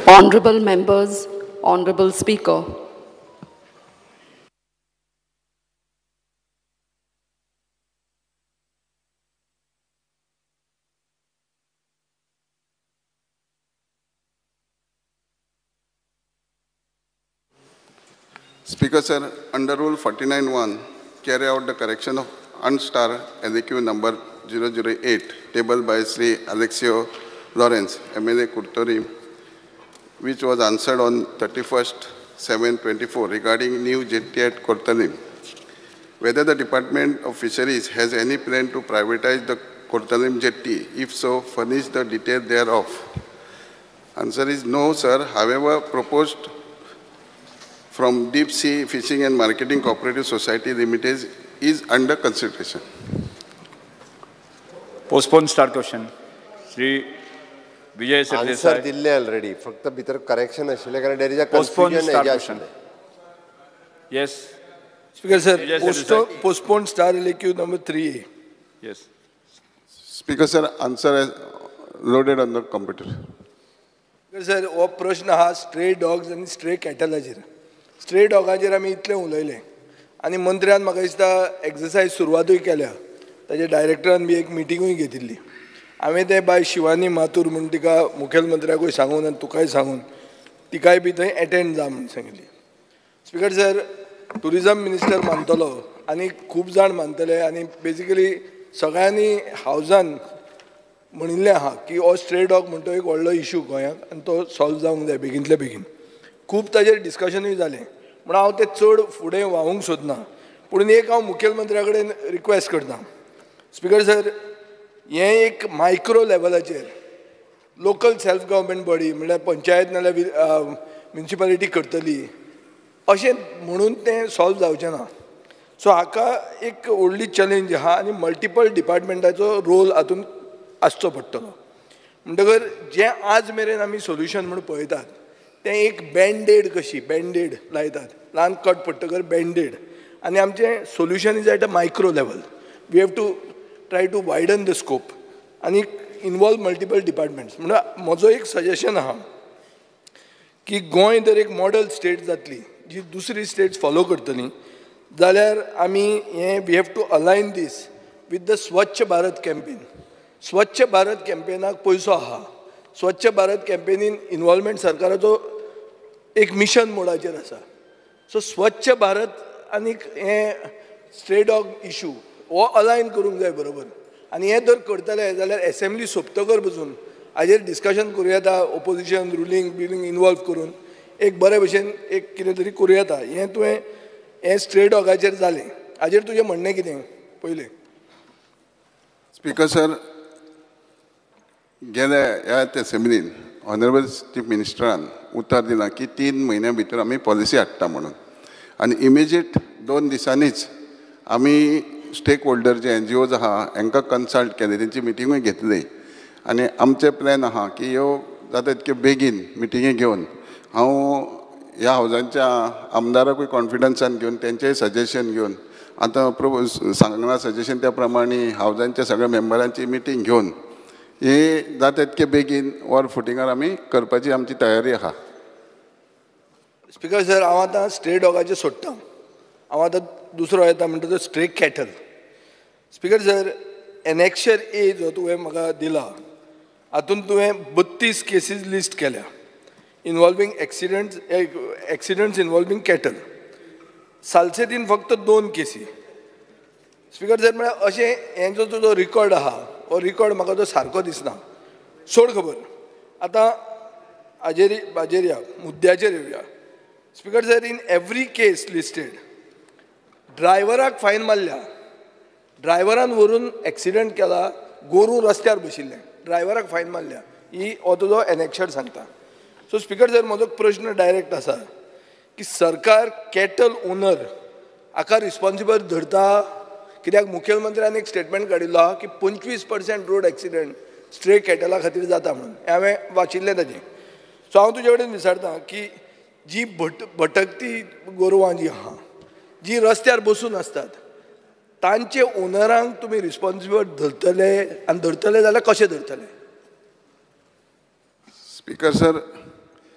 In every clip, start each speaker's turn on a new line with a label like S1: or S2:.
S1: Honorable members, Honorable Speaker.
S2: Speaker sir, under Rule 49(1), carry out the correction of unstar LAQ number 008, tabled by Sri Alexio Lawrence, MLA Kurtori, which was answered on 31st/7/24 regarding new jetty at Kortalim. Whether the Department of Fisheries has any plan to privatize the Kortalim jetty, if so, furnish the detail thereof. Answer is no, sir. However, proposed from Deep Sea Fishing and Marketing Cooperative Society Limited is under consideration.
S3: Postpone start question. Shri Vijay Sardesai.
S4: Answer dille already. Fakta bitar correction ashile कारण there is a
S3: Postpone
S4: confusion.
S3: start question. Yes.
S5: Speaker sir, postpone star LAQ number 3A.
S3: Yes.
S2: Speaker sir, answer is loaded on the computer.
S5: Speaker sir, हो प्रश्न हा stray dogs आणि stray कॅटलाचेर. Stray डॉगाचेर आमी इतले उलयले आनी मंत्र्यान म्हाका दिसता एक्सरसायज सुरवातूय केल्या. ताजे डायरेक्टरान बी एक मिटिंगूय घेतिल्ली. हांवें ते बाय शिवानी माथूर म्हूण तिका मुखेलमंत्र्याकूय सांगून आनी तुकाय सांगून तिकाय बी थंय एटेंड जा म्हूण सांगिल्ली. स्पीकर सर, टुरिजम मिनिस्टर मानतलो आनी खूब जाण मानतले आनी बेजिकली सगळ्यांनी हावजान म्हणिल्लें आहा की हो स्ट्रे डॉग म्हणटा एक व्हडलो इशू गोंयांत आनी तो सॉल्व जावंक जाय बेगिनतल्या बेगीन. खूब ताजेर डिस्कशनूय जालें म्हण हांव तें चड फुडें व्हांवूंक सोदना. पूण एक हांव मुखेलमंत्र्या कडेन रिक्वेस्ट करतां. स्पीकर सर, हें एक मायक्रो लेवलाचेर लोकल सेल्फ गव्हर्मेंट बॉडी म्हणल्यार पंचायत नाल्यार म्युनिसिपालिटी करतली अशें म्हणून तें सॉल्व जावचें ना. सो हाका एक व्हडली चॅलेंज आहा आनी मल्टिपल डिपार्टमेंटाचो रोल हातूंत आसचो पडटलो. म्हणटकर जें आज मेरेन आमी सोल्युशन म्हूण पळयतात तें एक बँडेड कशी बँडेड लायतात, ल्हान कट पडटकर बँडेड, आनी आमचें solution is at a micro level. We have to try to widen the scope आनी इनवॉल्व मल्टिपल डिपार्टमेंट्स. म्हणल्यार म्हजो एक सजेशन आहा की गोंय जर एक मॉडल स्टेट जातली जी दुसरी स्टेट्स फॉलो करतली जाल्यार आमी हें we have to align this with the Swachh Bharat campaign. स्वच्छ भारत कॅम्पेनाक पयसो आहा. स्वच्छ भारत कॅम्पेनीन इनवॉल्वमेंट सरकाराचो एक मिशन मोडाचेर आसा. सो स्वच्छ भारत आनी हें स्ट्रे डॉग इशू हो अलायन करूंक जाय बरोबर. आनी हें जर करतले जाल्यार एसेंब्ली सोंपतकर पसून हाजेर डिस्कशन करूं येता. ओपोजिशन रुलींग बिलींग इनवॉल्व करून एक बरे भशेन एक कितें तरी करूं येता. हें तुवें हें स्ट्रे डॉगाचेर जालें. हाजेर तुजें म्हणणें कितें पयलें?
S2: स्पीकर सर, गेल्या ह्या असेंब्लीन ऑनरेबल चीफ मिनिस्टरान उतर दिलां की 3 म्हयन्या भितर आमी पॉलिसी हाडटा म्हणून. आनी इमिजिएट 2 दिसांनीच आमी स्टेक होल्डर जे NGOज आहा हांकां कन्सल्ट केले, तेंची मिटिंगूय घेतली आनी आमचे प्लॅन आहा की ह्यो जाता तितके बेगीन मिटिंगे घेवन हांव ह्या हावजांच्या आमदाराकूय कॉन्फिडन्सान घेवन तेंचेय सजेशन घेवन आतां सांगलां सजेशन त्या प्रमाणे हावजांच्या सगळ्या मेंबरांची मिटींग घेवन हे जाता तितके बेगीन वर फुटिंगार आमी करपाची आमची तयारी आहा.
S5: स्पीकर सर, हांव आतां स्ट्रे डॉगाचेर सोडटां. हांव आतां दुसरो येता म्हणटा तो stray cattle. Speaker sir, annexure A जो तुवें म्हाका दिला हातूंत तुवें 32 केसीस लिस्ट केल्या इनवॉल्विंग एक्सिडंट्स इनवॉल्विंग कॅटल. सालसेतीन फक्त 2 केसी. स्पीकर सर, म्हळ्यार अशें हेंचो जो रिकॉर्ड आहा हो रिकॉर्ड म्हाका तो सारको दिसना. सोड खबर. आतां हाजेर या मुद्द्याचेर येवया. Speaker sir, in every case listed ड्रायव्हराक फायन मारल्या. ड्रायव्हरान व्हरून एक्सिडंट केला, गोरू रस्त्यार बशिल्लें, ड्रायव्हराक फायन मारल्या. ही हो तुजो एनेक्शर सांगता. सो स्पीकर सर, म्हजो प्रश्न डायरेक्ट आसा की सरकार कॅटल ओनर हाका रिस्पॉन्सिबल धरता? कित्याक मुखेलमंत्र्यान एक स्टेटमेंट काडिल्लो आहा की 25% रोड एक्सिडंट स्ट्रे कॅटला खातीर जाता म्हणून. हांवें वाचिल्लें ताजें. सो हांव तुजे कडेन विचारतां की जी भटकती गोरवां जी आहा जी रस्त्यार बसून आसतात तांचे ओनरांक तुमी रिस्पॉन्सिबल धरतले आनी धरतले जाल्यार कशें धरतले?
S2: स्पीकर सर,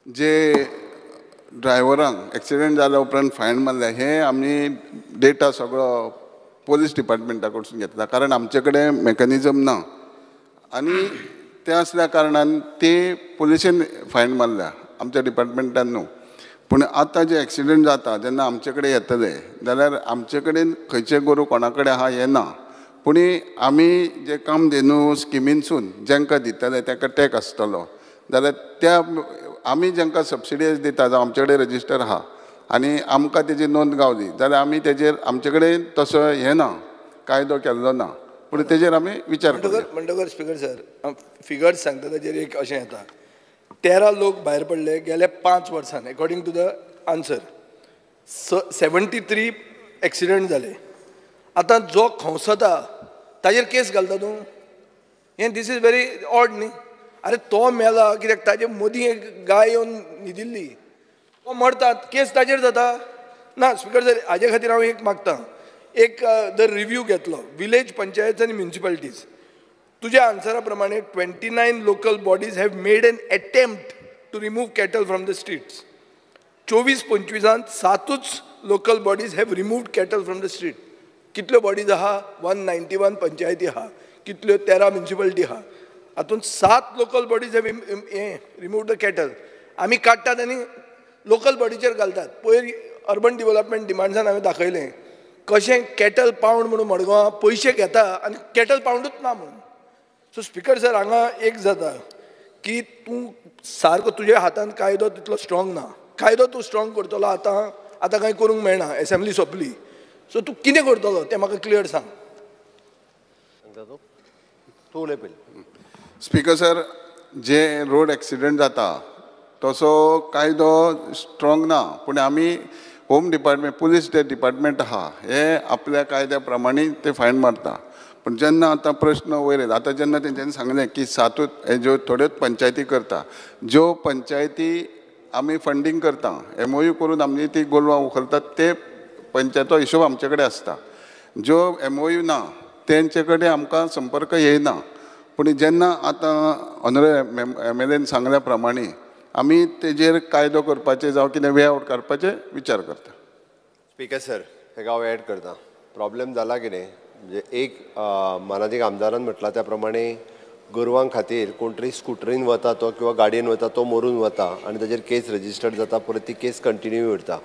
S2: जे ड्रायव्हरांक एक्सिडेंट जाल्या उपरांत फायन मारल्या हे आमी डेटा सगळो पोलीस डिपार्टमेंटा कडसून घेतला, कारण आमचे कडेन मेकॅनिजम ना आनी ते असल्या कारणान ते पुलिशेन फायन मारल्या, आमच्या डिपार्टमेंटान न्हू. पूण आतां जे एक्सिडेंट जाता जेन्ना आमचे कडेन येतले जाल्यार आमचे कडेन खंयचे गोरू कोणा कडेन आहा हें ना, पूण आमी जे कामधेनू स्किमीनसून जेंकां दितले ताका टॅक आसतलो जाल्यार त्या आमी जेंकां सबसिडीज दिता जावं आमचे कडेन रजिस्टर आहा आनी आमकां तेजी नोंद गावली जाल्यार आमी तेजेर आमचे कडेन तसो हें ना, कायदो केल्लो ना, पूण तेजेर आमी विचार करता.
S5: म्हणटकर स्पिकर सर फिगर्स सांगता ताजेर एक अशें येता 13 लोक भायर पडले गेल्या 5 वर्सान according to the answer 73 accident जाले. आतां जो खवसता ताजेर केस घालता तूं, हें दीस इज व्हेरी ऑड न्ही. अरे तो मेला कित्याक ताजे मदीं एक गाय येवन न्हिदिल्ली, तो मरता केस ताजेर जाता ना. स्पिकर सर हाजे खातीर हांव एक मागतां, एक जर रिव्ह्यू घेतलो विलेज पंचायत आनी म्युनिसिपालिटीज, तुज्या आन्सरा प्रमाणे 29 local bodies have made an attempt to remove cattle from the streets. 24-25 7च local bodies have removed cattle from the street. कितल्यो बॉडीज आहा? 191 पंचायती आहा, कितल्यो 13 म्युनिसिपालिटी आहा. हातूंत 7 local bodies have removed the cattle. आमी काडटात आनी लोकल बॉडीचेर घालतात. पयर अर्बन डेव्हलपमेंट डिमांड्सान हांवें दाखयलें कशें कॅटल पावंड म्हणून मडगांवां पयशे घेता आनी कॅटल पावंडूच ना म्हणून. सो स्पिकर सर हांगा एक जाता की तूं सारको तुज्या हातांत कायदो तितलो स्ट्रॉंग ना. कायदो तूं स्ट्रॉंग करतलो आतां कांय करूंक मेळना, एसेंब्ली सोंपली. सो तूं कितें करतलो तें म्हाका क्लियर सांग.
S4: तूं उलय पयलीं.
S2: स्पिकर सर, जे रोड एक्सिडेंट जाता तसो कायदो स्ट्रॉंग ना, पूण आमी होम डिपार्टमेंट पुलीस जे डिपार्टमेंट आहा हे आपल्या कायद्या प्रमाणे ते फायन मारता. पूण जेन्ना आतां प्रश्न वयर येता, आतां जेन्ना तेंच्यांनी सांगलें की 7 ज्यो थोड्योच पंचायती करता, ज्यो पंचायती आमी फंडींग करता MOU करून आमी ती गोरवां उखलतात, ते पंचायतो हिशोब आमचे कडेन आसता. ज्यो MOU ना तेंचे कडेन आमकां संपर्क येयना. पूण जेन्ना आतां ऑनरेबल MLAन सांगल्या प्रमाणे आमी तेजेर कायदो करपाचे जावं कितें वे आवट काडपाचे विचार करता.
S4: स्पिकर सर हेका हांव एड करता. प्रॉब्लेम जाला कितें म्हणजे एक मानादीक आमदारान म्हटलां त्या प्रमाणे गोरवां खातीर कोण तरी स्कुटरीन वता तो किंवा गाडयेन वता तो मरून वता आनी ताजेर केस रजिस्टर्ड जाता, परत ती केस कंटिन्यू उरता.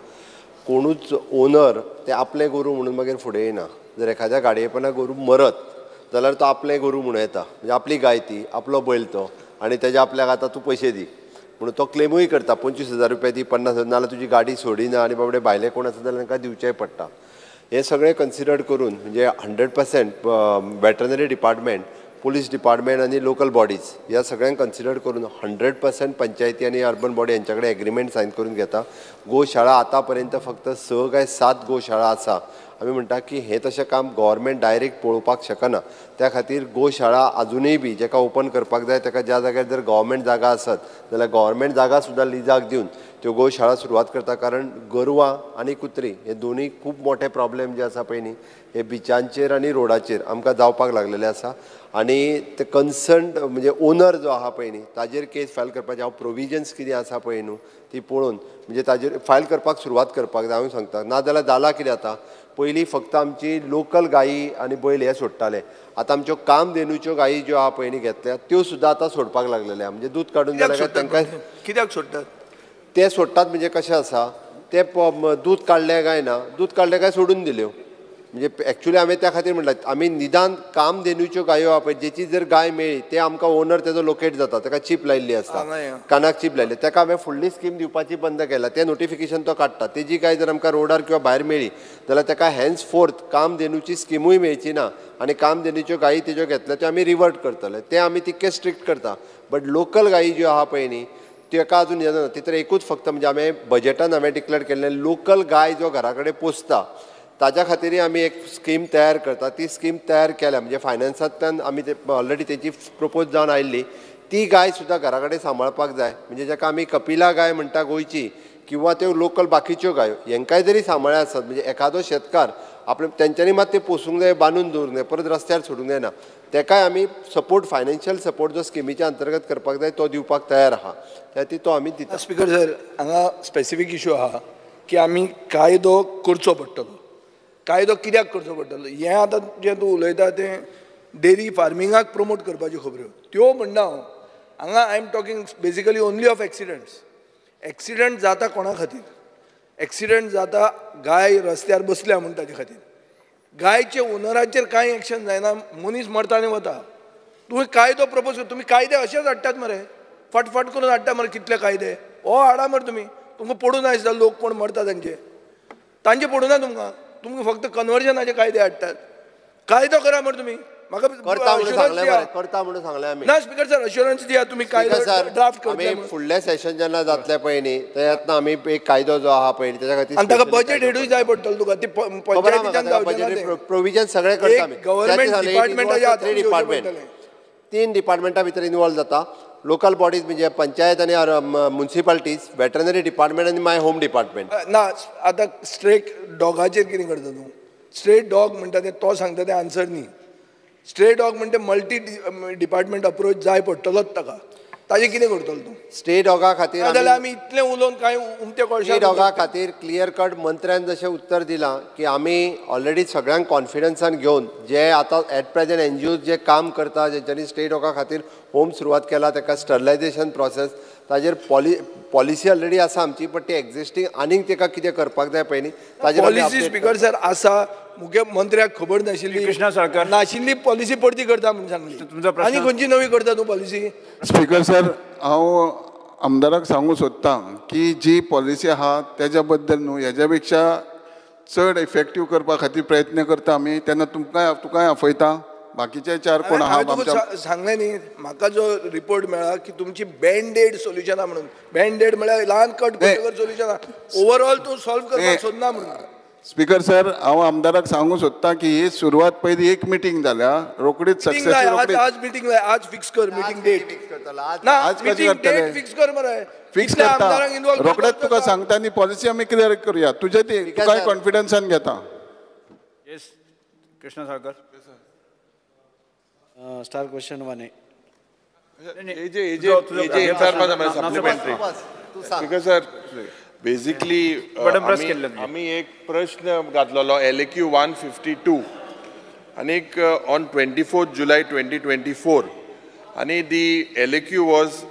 S4: कोणूच ओनर ते आपले गोरू म्हणून मागीर फुडें येना. जर एखाद्या गाडयेपणा गोरू मरत जाल्यार तो आपले गोरू म्हणून येता, म्हणजे आपली गाय ती, आपलो बैल तो, आनी तेजे आपल्याक आतां तूं पयशे दी म्हणून तो क्लेमूय करता. 25,000 रुपया दी, 50,000, नाल्यार तुजी गाडी सोडिना आनी बाबडे भायले कोण आसा जाल्यार तांकां दिवचेय पडटा. हे सगळें कन्सिडर करून म्हणजे 100% वेटरनरी डिपार्टमेंट, पुलीस डिपार्टमेंट आनी लोकल बॉडीज ह्या सगळ्यांक कन्सिडर करून 100% पंचायती आनी अर्बन बॉडी यांच्या कडेन एग्रीमेंट सायन करून घेता. गोशाळा आतां पर्यंत फक्त 6 काय 7 गोशाळा आसा. आमी म्हणटा की हें तशें काम गव्हर्मेंट डायरेक्ट पळोवपाक शकना. त्या खातीर गोशाळा अजुनूय बी जेका ओपन करपाक जाय ताका ज्या जाग्यार जर गव्हर्मेंट जागा आसत जाल्यार गव्हर्मेंट जागा सुद्दां लिजाक दिवन त्यो गोशाळा सुरवात करता. कारण गोरवां आनी कुत्री हे दोनूय खूब मोठे प्रॉब्लेम जे आसा पळय न्ही हे बिचांचेर आनी रोडाचेर आमकां जावपाक लागलेले आसा. आनी ते कन्सर्न म्हणजे ओनर जो आहा पळय न्ही ताजेर केस फायल करपाचे हांव प्रोविजन्स कितें आसा पळय न्हू ती पळोवन म्हणजे ताजेर फायल करपाक सुरवात करपाक जाय. हांव सांगता नाजाल्यार जालां कितें आतां पयलीं फक्त आमची लोकल गायी आनी बैल हे सोडटाले. आतां आमच्यो कामधेनूच्यो गायी ज्यो आहा पळय न्ही घेतल्या त्यो सुद्दां आतां सोडपाक लागलेल्या. म्हणजे दूद काडून जाल्यार तांकां
S5: कित्याक सोडटात
S4: ते सोडटात म्हणजे कशें आसा ते दूद काडलें काय ना, दूद काडलें काय सोडून दिल्यो. म्हणजे एक्चुली हांवें त्या खातीर म्हणलां आमी निदान कामधेनूच्यो गायो आहा पळय जेची जर गाय मेळ्ळी ते आमकां ओनर तेजो लोकेट जाता, ताका चीप लायिल्ली आसता, कानाक चीप लायिल्ली, ताका हांवें फुडली स्कीम दिवपाची बंद केल्या. तें नोटिफिकेशन तो काडटा. तेजी गाय जर आमकां रोडार किंवा भायर मेळ्ळी जाल्यार ताका हॅन्स फोर्थ कामधेनूची स्किमूय मेळची ना आनी कामधेनूच्यो गायी तेज्यो घेतल्या त्यो आमी रिवर्ट करतले. ते आमी तितके स्ट्रिक्ट करता. बट लोकल गायी ज्यो आहा पळय न्ही ताका अजून येना. ती तर एकूच फक्त म्हणजे हांवें बजेटान हांवें डिक्लेअर केल्लें लोकल गाय जो घरा कडेन पोसता ताज्या खातीर आमी एक स्कीम तयार करता. ती स्कीम तयार केल्या म्हणजे फायनान्सांतल्यान आमी ते ऑलरेडी तेची प्रपोज जावन आयिल्ली. ती गाय सुद्दां घरा कडेन सांबाळपाक जाय. म्हणजे जाका आमी कपिला गाय म्हणटा गोंयची किंवा त्यो लोकल बाकीच्यो गायो हेंकाय जरी सांबाळ्या आसत म्हणजे एखादो शेतकार आपले तेंच्यांनी मात ते पोसूंक जाय, बांदून दवरूंक जाय, परत रस्त्यार सोडूंक जायना. तेकाय आमी सपोर्ट फायनान्शियल सपोर्ट जो स्किमीच्या अंतर्गत करपाक जाय तो दिवपाक तयार आहा त्या खातीर तो आमी दिता.
S5: स्पीकर सर हांगा स्पेसिफीक इशू आहा की आमी कायदो करचो पडटलो. कायदो कित्याक करचो पडटलो हें आतां जें तूं उलयता तें डेरी फार्मिंगाक प्रमोट करपाच्यो खबऱ्यो त्यो म्हणना हांगा I am talking basically only of accidents. Accident जाता कोणा खातीर? एक्सिडंट जाता गाय रस्त्यार बसल्या म्हण ताचे खातीर. गायचे ओनराचेर कांय एक्शन जायना, मनीस मरता आनी वता. तुमी कायदो प्रपोज कर, तुमी कायदे अशेच हाडटात मरे, फटफट करून हाडटा मरे कितले कायदे. हो हाडा मरे तुमकां पडूं ना दिसता लोक कोण मरता तांचे पडूं ना तुमकां फक्त कन्वर्जनाचे कायदे हाडटात. कायदो करा मरे तुमी. म्हाका
S4: करता म्हणून सांगलें आमी.
S5: ना स्पीकर सर अश्युरन्स दिया तुमी कायदो ड्राफ्ट करता.
S4: आमी फुडलें सेशन जेन्ना जातलें पळय न्ही तेन्ना आमी एक कायदो जो आहा पळय तेच्या खातीर
S5: आनी ताका बजेट हेडूय जाय पडटलो तुका. ती पंचायतीच्यान जावचें
S4: प्रोविजन सगळें करता आमी.
S5: गव्हर्नमेंट डिपार्टमेंटाच्या हातांत
S4: डिपार्टमेंट 3 डिपार्टमेंटा भितर इन्वॉल्व जाता. लोकल बॉडीज म्हणजे पंचायत आनी म्युन्सिपालिटीज, वेटरनरी डिपार्टमेंट आनी माय होम डिपार्टमेंट.
S5: ना आतां स्ट्रेट डॉगाचेर कितें करता तूं? स्ट्रेट डॉग म्हणटा तें तो सांगता तें आन्सर न्ही. स्ट्रे डॉग म्हणजे मल्टी डिपार्टमेंट अप्रोच जाय पडटलोच ताका. ताजें कितें करतलो तूं?
S4: स्टे डॉगा खातीर
S5: नाजाल्यार आमी इतलें उलोवन कांय उमते कळशे.
S4: स्टे डॉगा खातीर क्लियर कट मंत्र्यान जशें उत्तर दिलां की आमी ऑलरेडी सगळ्यांक कॉन्फिडन्सान घेवन जे आतां एट प्रेझेंट एनजीओ जे काम करता जेंच्यांनी स्टे डॉगा खातीर होम सुरवात केला ताका स्टरलायझेशन प्रोसेस ताजेर पॉलिसी ऑलरेडी आसा आमची. पण ती एक्झिस्टींग आनीक ताका कितें करपाक जाय पळय न्ही ताजेर
S5: पॉलिसी स्पीकर सर आसा. मुख्यमंत्र्याक खबर नाशिल्ली,
S3: कृष्णा साळकर
S5: नाशिल्ली पॉलिसी परती करता म्हणून सांगली. आनी खंयची नवी करता तूं पॉलिसी?
S2: स्पीकर सर हांव आमदाराक सांगूंक सोदतां की जी पॉलिसी आहा तेज्या बद्दल न्हू हेज्या पेक्षा चड इफेक्टीव करपा खातीर प्रयत्न करता आमी. तेन्ना तुकाय आपयता बाकीचे 4 कोण आहा आमच्या
S5: सांगलें न्ही. म्हाका जो रिपोर्ट मेळ्ळा की तुमची बँडेड सोल्युशना म्हणून. बँडेड म्हळ्यार ल्हान कट करतकर सोल्युशना ओवरऑल तूं सॉल्व करपाक सोदना म्हणून.
S2: स्पीकर सर हांव आमदाराक सांगूंक सोदतां की ही सुरवात पयली एक मिटींग जाल्या रोकडीच सक्सेस.
S5: आज मिटींग लाय, आज फिक्स कर मिटींग डेट. ना आज मिटींग डेट फिक्स कर मरे.
S2: फिक्स करता रोकडेच तुका सांगता आनी पॉलिसी आमी क्लियर करुया. तुजे ती तुकाय कॉन्फिडन्सान घेता.
S3: Yes Krishna Salkar.
S6: Star question 1A.
S7: Speaker sir basically आम्ही एक प्रश्न घातलेलो LAQ 152 आणि ऑन 24 जुलै 2024 आणि the LAQ was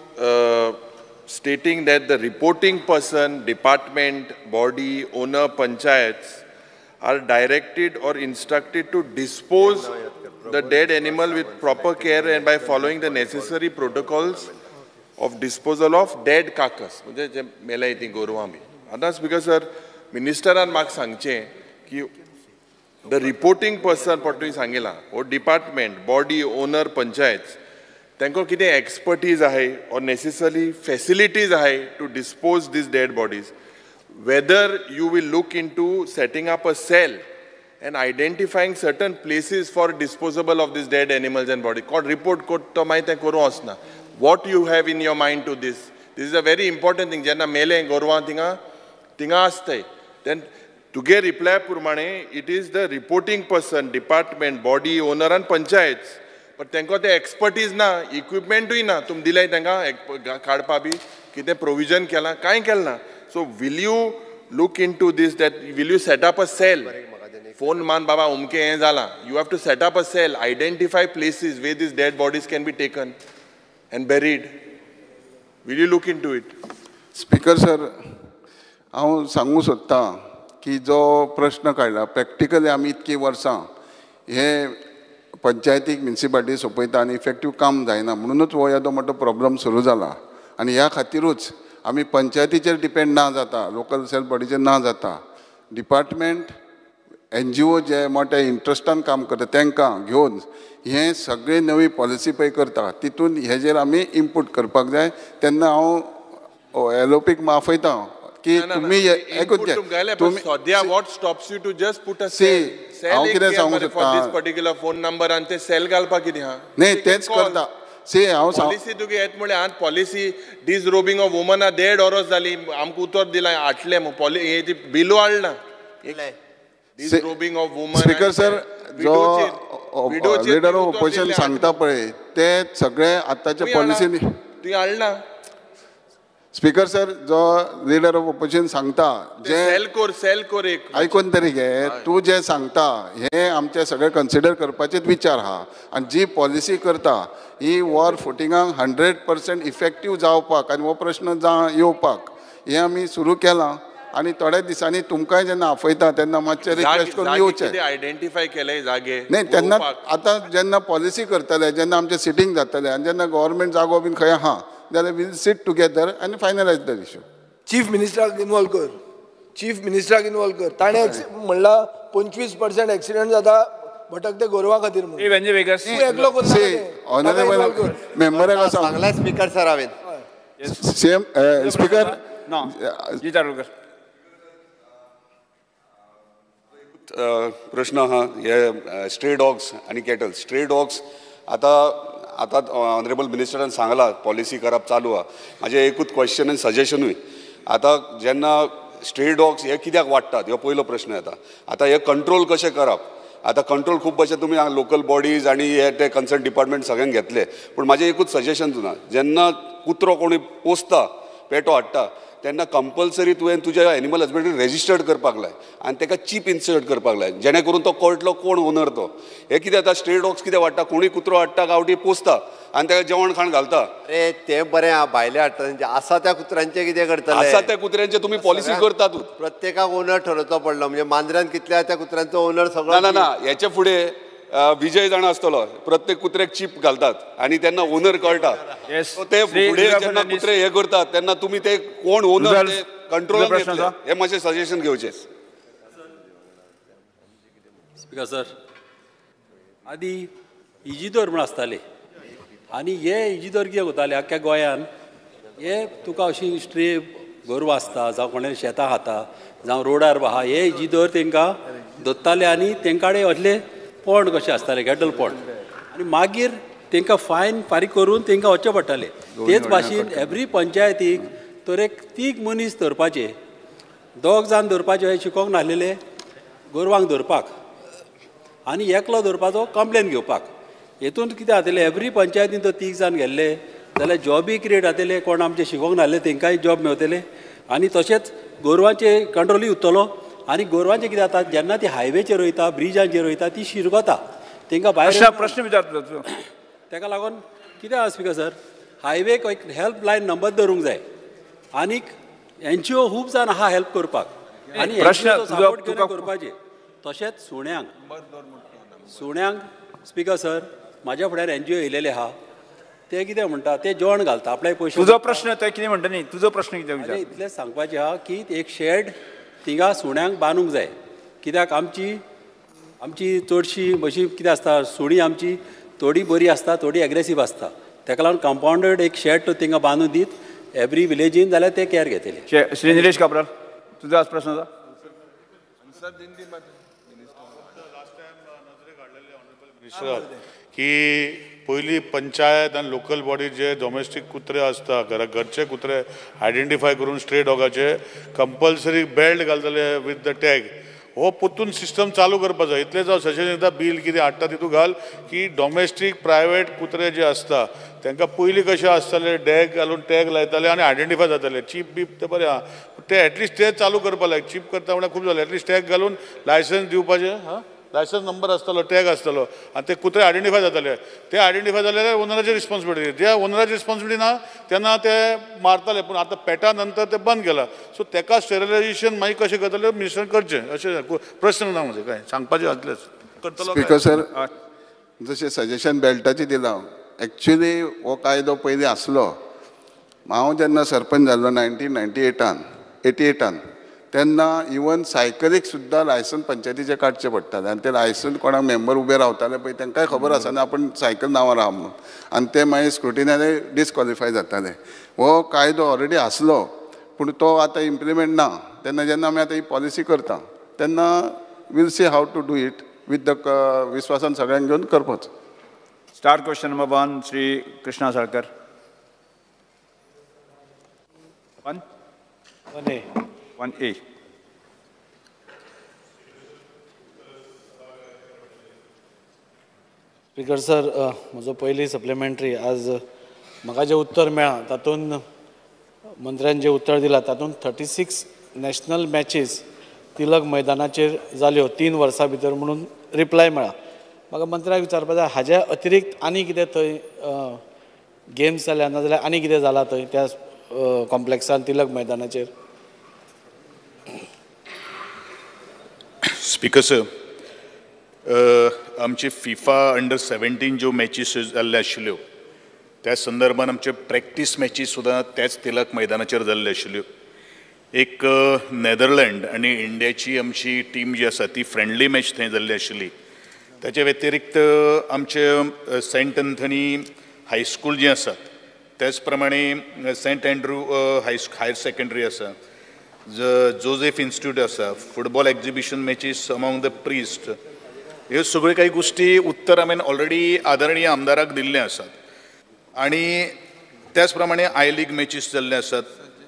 S7: stating that the reporting person, department, body, owner, panchayats are directed or instructed to dispose the dead animal with proper care and by following the necessary protocols of disposal of dead carcass. म्हणजे जे मेलाय ती गोरवां बी. आतां speaker sir मिनिस्टरान म्हाका सांगचें की the reporting person पट तुवें सांगिलां हो डिपार्टमेंट, बॉडी, ओनर, पंचायत तांकां कितें एक्सपर्टीज आहे और नेसेसरी फॅसिलिटीज आहे to dispose these dead bodies. Whether you will look into setting up a cell and identifying certain places for disposal of these dead animals and body. Court report court to maite koru asna. What you have in your mind to this? This is a very important thing. Jenna mele gorwa tinga astay. Then to get reply purmane it is the reporting person, department, body, owner and panchayats. But tenko te expertise na, equipment ui na. Tum dilay tenga kadpa bhi kite provision kela, kai kelna. So will you look into this? That will you set up a cell? Phone man baba umke hain zala. You have to set up a cell, identify places where these dead bodies can be taken and buried. Will you look into it?
S2: Speaker sir हांव सांगूंक सोदतां की जो प्रश्न काडला practically आमी इतकीं वर्सां हे पंचायतीक म्युन्सिपालिटी सोंपयता आनी इफेक्टीव काम जायना म्हणूनच हो येदो मोठो प्रॉब्लम सुरू जाला. आनी ह्या खातीरूच आमी पंचायतीचेर डिपेंड ना जाता, लोकल सेल बॉडीचेर ना जाता. डिपार्टमेंट NGO जे मोठे इंट्रस्टान काम करता तांकां घेवन हे सगळे नवी पॉलिसी पळय करता तितून हेजेर आमी इनपूट करपाक जाय. तेन्ना हांव LOPक माफयता की तुमी
S7: सद्या what stops you to just put a cell.
S2: हांव कितें सांगूंक सोदतां
S7: दिस पर्टिक्युलर फोन नंबर आनी ते सेल घालपाक कितें आहा?
S2: न्ही तेंच करता. सी हांव
S7: पॉलिसी तुगे येत म्हळ्यार आतां policy these robbing of women are dead ऑरस जाली आमकां उतर दिलां हाडले हे बिलो हाडना.
S2: स्पीकर सर जो लिडर ऑफ ऑपोजिशन सांगता पळय ते सगळे आतांच्या पॉलिसीनी
S7: तुवें हाडला
S2: स्पीकर सर जो लिडर ऑफ ऑपोजिशन सांगता जे
S7: सेल कोर एक
S2: आयकून तरी घे तूं जे सांगता हे आमचे सगळे कन्सिडर करपाचेच विचार आहा आनी जी पॉलिसी करता ही वॉर फुटिंगाक 100% इफेक्टीव जावपाक आनी हो प्रश्न येवपाक हे आमी सुरू केलां आनी थोड्या दिसांनी तुमकांय जेन्ना आपयता तेन्ना मातशें रिक्वेस्ट करून येवचें
S7: आयडेंटिफाय केले जागे
S2: नाही तेन्ना आतां जेन्ना पॉलिसी करतले जेन्ना आमचें सिटींग जातलें आनी जेन्ना गव्हर्मेंट जागो बीन खंय आहा जाल्यार वील सीट टुगेदर आनी फायनलायज द इश्यू
S5: चीफ मिनिस्टराक इन्वॉल्व कर चीफ मिनिस्टराक इन्वॉल्व कर ताणें म्हणला 25% एक्सिडेंट जाता भटकते गोरवां खातीर म्हणून एकलो
S2: ऑनरेबल मेंबराक
S4: सांगला स्पीकर सर हांवें
S2: सेम स्पीकर
S6: प्रश्न आहा हे स्ट्रे डॉग्स आनी कॅटल स्ट्रे डॉग्स आतां ऑनरेबल मिनिस्टरान सांगला पॉलिसी करप चालू आहा म्हाजें एकूच क्वेश्चन आनी सजेशनूय आतां जेन्ना स्ट्रे डॉग्स हे कित्याक वाडटात हो पयलो प्रश्न येता आतां हे कंट्रोल कशें करप आतां कंट्रोल खूब भशेन तुमी लोकल बॉडीज आनी हे ते कन्सर्न डिपार्टमेंट सगळ्यांक घेतले पूण म्हाजें एकूच सजेशन तुना जेन्ना कुत्रो कोणी पोसता पेटो हाडटा तेन्ना कंपल्सरी तुवें तुज्या एनिमल हजबंड्री रेजिस्टर्ड करपाक लाय आनी ताका चीप इन्सर्ट करपाक लाय जेणे करून तो कळटलो कोण ओनर तो हे कितें जाता स्ट्रे डॉग्स कितें वाडटा कोणूय कुत्रो हाडटा गांवठी पोसता आनी ताका जेवण खाण घालता
S4: अरे ते बरें आहा भायले हाडटा तेंचे आसा त्या कुत्र्यांचे कितें करतले
S6: आसा त्या कुत्र्यांचे तुमी पॉलिसी करतात
S4: प्रत्येकाक ओनर ठरवचो पडलो म्हणजे मांद्र्यान कितल्या त्या कुत्र्यांचो ओनर सगळो
S6: ना हेचे फुडें विजय जाण आसतलो प्रत्येक कुत्र्याक चीप घालतात आनी तेन्ना ओनर कळटा ते फुडें जेन्ना कुत्रे हे करतात तेन्ना तुमी ते कोण ओनर ते कंट्रोलान घेतले हे मातशें सजेशन घेवचें
S8: स्पीकर सर आदी इजिदोर म्हण आसताले आनी हे इजिदोर कितें करताले आख्ख्या गोंयान हे तुका अशी स्ट्रे गोरवां आसता जावं कोणें शेतां खाता जावं रोडार आहा हे इजिदोर तांकां धरताले आनी तेंकां कडेन असले पोंड कशें आसतालें कॅटल पोंड आनी मागीर तांकां फायन फारीक करून तांकां वचचें पडटालें तेच भाशेन एवरी पंचायतीक तर एक 3 मनीस धरपाचे 2 जाण धरपाचे हे शिकोंक नासलेले गोरवांक धरपाक आनी एकलो धरपाचो कंप्लेन घेवपाक हेतून कितें जातलें एवरी पंचायतीन तो 3 जाण गेल्ले जाल्यार जॉबूय क्रिएट जातले कोण आमचे शिकोंक नासले तांकांय जॉब मेळटले आनी तशेंच गोरवांचे कंट्रोलूय उरतलो आनी गोरवांचें कितें जाता जेन्ना ती हायवेचेर वयता ब्रिजांचेर वयता ती शिरगता तांकां भायर
S3: प्रश्न विचारतो
S8: ताका लागून कितें आहा स्पीकर सर हायवेक एक हेल्पलायन नंबर धरूंक जाय आनीक NGO खूब जाण आहा हेल्प करपाक आनी सपोर्ट घेवन करपाचें तशेंच सुण्यांक स्पीकर सर म्हाज्या फुड्यार NGO येयलेले आहा ते कितें म्हणटा ते जेवण घालता आपल्याक पयशे
S3: तुजो प्रश्न ते कितें म्हणटा न्ही तुजो प्रश्न कितें
S8: इतलेंच सांगपाचें आहा की एक शेड थिंगा सुण्यांक बांदूंक जाय कित्याक आमची चडशी अशी कितें आसता सुणी आमची थोडी बरी आसता थोडी एग्रेसीव आसता ताका लागून कंपाउंडेड एक शेड तो थिंगा बांदून दीत एवरी विलेजीन जाल्यार ते केअर घेतले
S3: श्री निलेश काब्राल तुजो आज प्रश्न
S9: की पयलीं पंचायत आनी लोकल बॉडी जे डॉमेस्टीक कुत्रे आसता घरचे कुत्रे आयडेंटिफाय करून स्ट्रे डॉगाचे कंपल्सरी बेल्ट घालतले विथ द टॅग हो पोतून सिस्टम चालू करपाक जाय इतलेंच हांव सजेशन दिता बील कितें हाडटा तितून घाल की डॉमेस्टीक प्रायवेट कुत्रे जे आसता तांकां पयलीं कशें आसताले डॅग घालून टॅग लायताले आनी आयडेंटिफाय जाताले चीप बीप ते बरें आहा ते एटलिस्ट ते चालू करपाक लायक चीप करता म्हळ्यार खूब जालें एटलिस्ट टॅग घालून लायसन्स दिवपाचें लायसन्स नंबर आसतालो टॅग आसतालो आनी ते कुत्रे आयडेंटिफाय जाताले ते आयडेंटिफाय जाल्यार ओनराची रिस्पॉन्सिबिलिटी जे ओनराची रिस्पॉन्सिबिलिटी ना तेन्ना ते मारताले पूण आतां पेटा नंतर ते बंद केला सो ताका स्टेरिलायझेशन मागीर कशें करतले मिनिस्टरान करचें अशें प्रश्न ना म्हणजे काय सांगपाचें आसलेंच करतलो
S2: स्पीकर सर जशें सजेशन बेल्टाचें दिलां एक्चुली हो कायदो पयलीं आसलो हांव जेन्ना सरपंच जाल्लो 1988 तेन्ना इवन सायकलीक सुद्दां लायसन्स पंचायतीचे काडचे पडटाले आनी ते लायसन्स कोणाक मेंबर उबे रावताले पळय तांकांय खबर आसना आपण सायकल नांवार आहा म्हणून आनी ते मागीर स्क्रुटिनाने डिस्क्वॉलिफाय जाताले हो कायदो ऑलरेडी आसलो पूण तो आतां इम्प्लिमेंट ना तेन्ना जेन्ना आमी आतां ही पॉलिसी करता तेन्ना will see how to do it with the विस्वासान सगळ्यांक घेवन करपाचो
S3: star question number 1 Shri Krishna Salkar 1A
S10: speaker sir, म्हजो पयली सप्लिमेंटरी आज म्हाका जें उत्तर मेळ्ळा तातूंत मंत्र्यान जें उत्तर दिलां तातूंत 36 नॅशनल मॅचीस तिलक मैदानाचेर जाल्यो 3 वर्सां भितर म्हणून रिप्लाय मेळ्ळा. म्हाका मंत्र्याक विचारपाक जाय हाज्या अतिरिक्त आनी कितें थंय गेम्स जाल्या नाजाल्यार आनी कितें जाला थंय त्या कॉम्प्लेक्सान तिलक मैदानाचेर?
S9: स्पीकर सर, आमचे फिफा अंडर 17 ज्यो मॅचीस जाल्ल्यो आशिल्ल्यो त्या संदर्भात आमचे प्रॅक्टीस मॅचीस सुद्दां त्याच तिलक मैदानाचेर जाल्ल्यो आशिल्ल्यो. एक नेदरलँड आनी इंडियाची आमची टीम जी आसा ती फ्रेंडली मॅच थंय जाल्ली आशिल्ली. ताचे व्यतिरिक्त आमचे सेंट अँथनी हायस्कूल जी आसा त्याच प्रमाणे सेंट अँड्रू हायर सेकंडरी आसा, जोसेफ इन्स्टिट्यूट आसा, football exhibition matches among the priest, ह्यो सगळ्यो काही गोष्टी उत्तर हांवें ऑलरेडी आदरणीय आमदाराक दिल्ले आसात. आणि त्याच प्रमाणे आय लीग मॅचीस जाल्ले आसात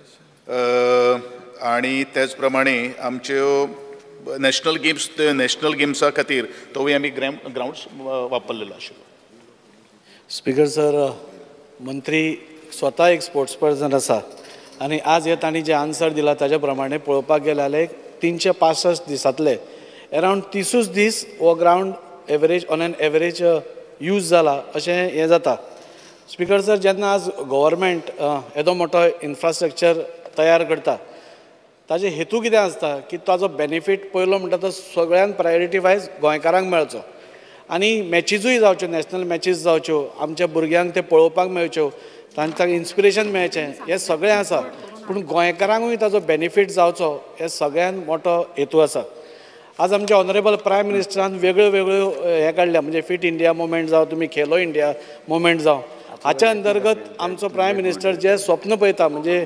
S9: आणि त्याच प्रमाणे आमच्यो नॅशनल गेम्सा खातीर तोवूय आमी ग्राउंड्स वापरलेलो आशिल्लो.
S10: स्पीकर सर, मंत्री स्वता एक स्पोर्ट्स पर्सन आसा आणि आज हे तांणी जे आन्सर दिला ताजे प्रमाणे पळोवपाक गेले जाल्यार 365 दिसांतले अरावंड 30 दीस हो ground average on an average use जाला अशें हें जाता. स्पीकर सर, जेन्ना आज गव्हर्मेंट येदो मोठो इन्फ्रास्ट्रक्चर तयार करता ताजे हेतू कितें आसता की ताजो बेनिफीट पयलो म्हणटा तो सगळ्यान प्रायोरिटी वायज गोंयकारांक मेळचो आनी मॅचीजूय जावच्यो, नॅशनल मॅचीस जावच्यो, आमच्या भुरग्यांक ते पळोवपाक मेळच्यो, तांकां इन्स्पिरेशन मेळचें, हें सगळें आसा. पूण गोंयकारांकूय ताजो बेनिफीट जावचो हे सगळ्यान मोठो हेतू आसा. आज आमच्या ऑनरेबल प्रायम मिनिस्टरान वेगळ्यो वेगळ्यो हे काडल्या, म्हणजे फिट इंडिया मुवमेंट जावं, तुमी खेलो इंडिया मुवमेंट जावं, हाच्या अंतर्गत आमचो प्रायम मिनिस्टर जे स्वप्न पळयता म्हणजे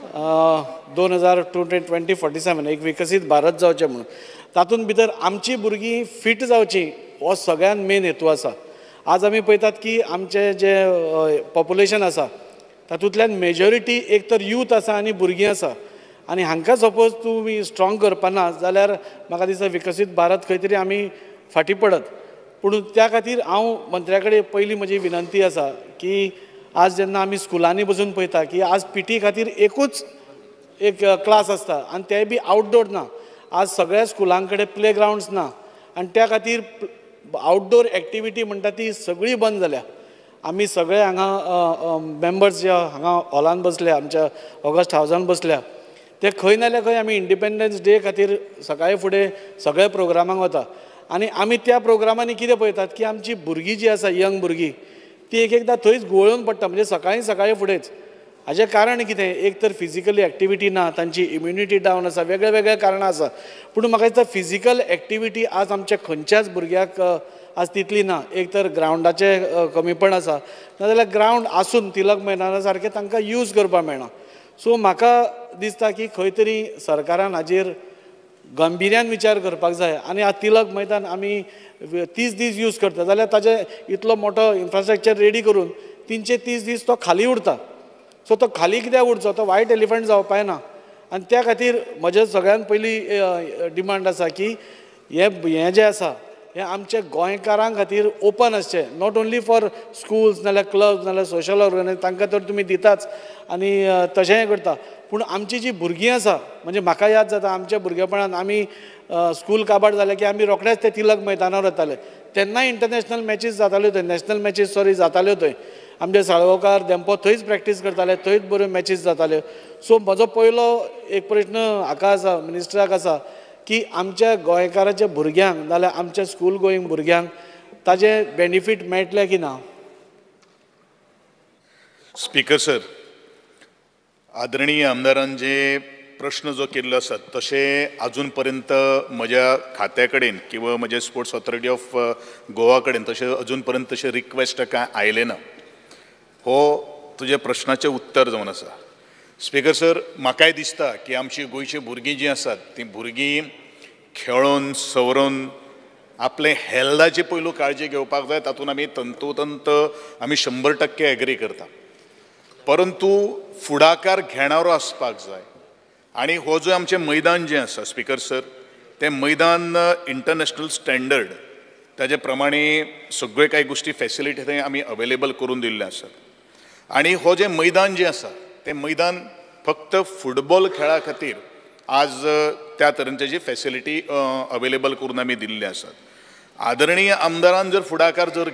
S10: 2047 एक विकसीत भारत जावचें म्हणून, तातूंत भितर आमची भुरगीं फीट जावचीं हो सगळ्यान मेन हेतू आसा. आज आमी पळयतात की आमचे जे पॉप्युलेशन आसा तातूंतल्यान मेजॉरिटी एक तर यूथ आसा आनी भुरगीं आसा आनी हांकां सपोज तुमी स्ट्रॉंग करपाना जाल्यार म्हाका दिसता विकसीत भारत खंय तरी आमी फाटीं पडत. पूण त्या खातीर हांव मंत्र्या कडेन पयली म्हजी विनंती आसा की आज जेन्ना आमी स्कुलांनी बसून पळयता की आज पीटी खातीर एकूच एक क्लास आसता आनी तेय बी आउटडोर ना. आज सगळ्या स्कुलां कडेन प्ले ग्राउंड्स ना आनी त्या खातीर आउटडोर एक्टिविटी म्हणटा ती सगळी बंद जाल्या. आमी सगळे हांगा मेंबर्स जे हांगा हॉलान बसल्या, आमच्या ऑगस्ट हावजान बसल्या, ते खंय नाल्यार खंय आमी इंडिपेंडन्स डे खातीर सकाळी फुडें सगळ्या प्रोग्रामांक वता आनी आमी त्या प्रोग्रामांनी कितें पळयतात की आमची भुरगीं जी आसा, यंग भुरगीं, ती एक एकदां थंयच घुंवळून पडटा, म्हणजे सकाळी फुडेंच. हाजें कारण कितें? एक तर फिजिकली एक्टिविटी ना, तांची इम्युनिटी डावन आसा, वेगळे वेगळे कारणां आसा. पूण म्हाका दिसता फिजिकल एक्टिविटी आज आमच्या खंयच्याच भुरग्याक आज तितली ना. एक तर ग्रावंडाचें कमीपण आसा, नाजाल्यार ग्रावंड आसून तिलक मैदाना सारकें तांकां यूज करपाक मेळना. सो म्हाका दिसता की खंय तरी सरकारान हाजेर गंभीर्यान विचार करपाक जाय आनी आ तिलक मैदान आमी 30 दीस यूज करता जाल्यार ताजे इतलो मोठो इन्फ्रास्ट्रक्चर रेडी करून 330 दीस तो खाली उरता. सो तो खाली कित्याक उरचो? तो वायट एलिफंट जावपाक ना. आनी त्या खातीर म्हजें सगळ्यान पयली डिमांड आसा की हें जें आसा हें आमच्या गोंयकारां खातीर ओपन आसचें, नॉट ओन्ली फॉर स्कुल्स नाल्यार क्लब्स नाल्यार सोशल ऑर्गनायझेशन, तांकां तर तुमी दिताच आनी तशेंय करता. पूण आमची जी भुरगीं आसा, म्हणजे म्हाका याद जाता आमच्या भुरगेपणान आमी स्कूल काबार जाले की आमी रोखडेच ते तिलक मैदानार वताले. तेन्नाय इंटरनॅशनल मॅचीस जाताल्यो थंय, नॅशनल मॅचीस जाताल्यो थंय. आमचे साळगांवकार देंपो थंयच प्रॅक्टीस करताले, थंयच बऱ्यो मॅचीस जाताल्यो. सो म्हजो पयलो एक प्रश्न हाका आसा, मिनिस्टराक आसा की आमच्या गोंयकाराच्या भुरग्यांक नाल्यार आमच्या स्कूल गोईंग भुरग्यांक ताजे बेनिफीट मेळटले की ना?
S9: स्पीकर सर, आदरणीय आमदारान जे प्रश्न जो केल्लो आसा तशें अजून पर्यंत म्हज्या खात्या कडेन किंवा म्हज्या स्पोर्ट्स ऑथॉरिटी ऑफ गोवा कडेन तशें अजून पर्यंत तशें रिक्वेस्ट कांय आयलें ना. हो तुज्या प्रश्नाचें उत्तर जावन आसा. स्पीकर सर, म्हाकाय दिसता की आमची गोंयची भुरगीं जीं आसात तीं भुरगीं खेळून सवरून आपले हेल्थाची पयलू काळजी घेवपाक जाय, तातूंत आमी तंतोतंत आमी 100% एग्री करता. परंतु फुडाकार घेणारो आसपाक जाय. आनी हो जो आमचें मैदान जें आसा स्पीकर सर, तें मैदान इंटरनॅशनल स्टँडर्ड
S11: ताजे प्रमाणे सगळे काही गोष्टी फॅसिलिटी थंय आमी अवेलेबल करून दिल्ले आसात आनी हो जे मैदान जे आसा तें मैदान फक्त फुटबॉल खेळा खातीर आज त्या तरेन तेजी फॅसिलिटी अवेलेबल करून आमी दिल्ले आसात आदरणीय आमदारान जर फुडाकार जर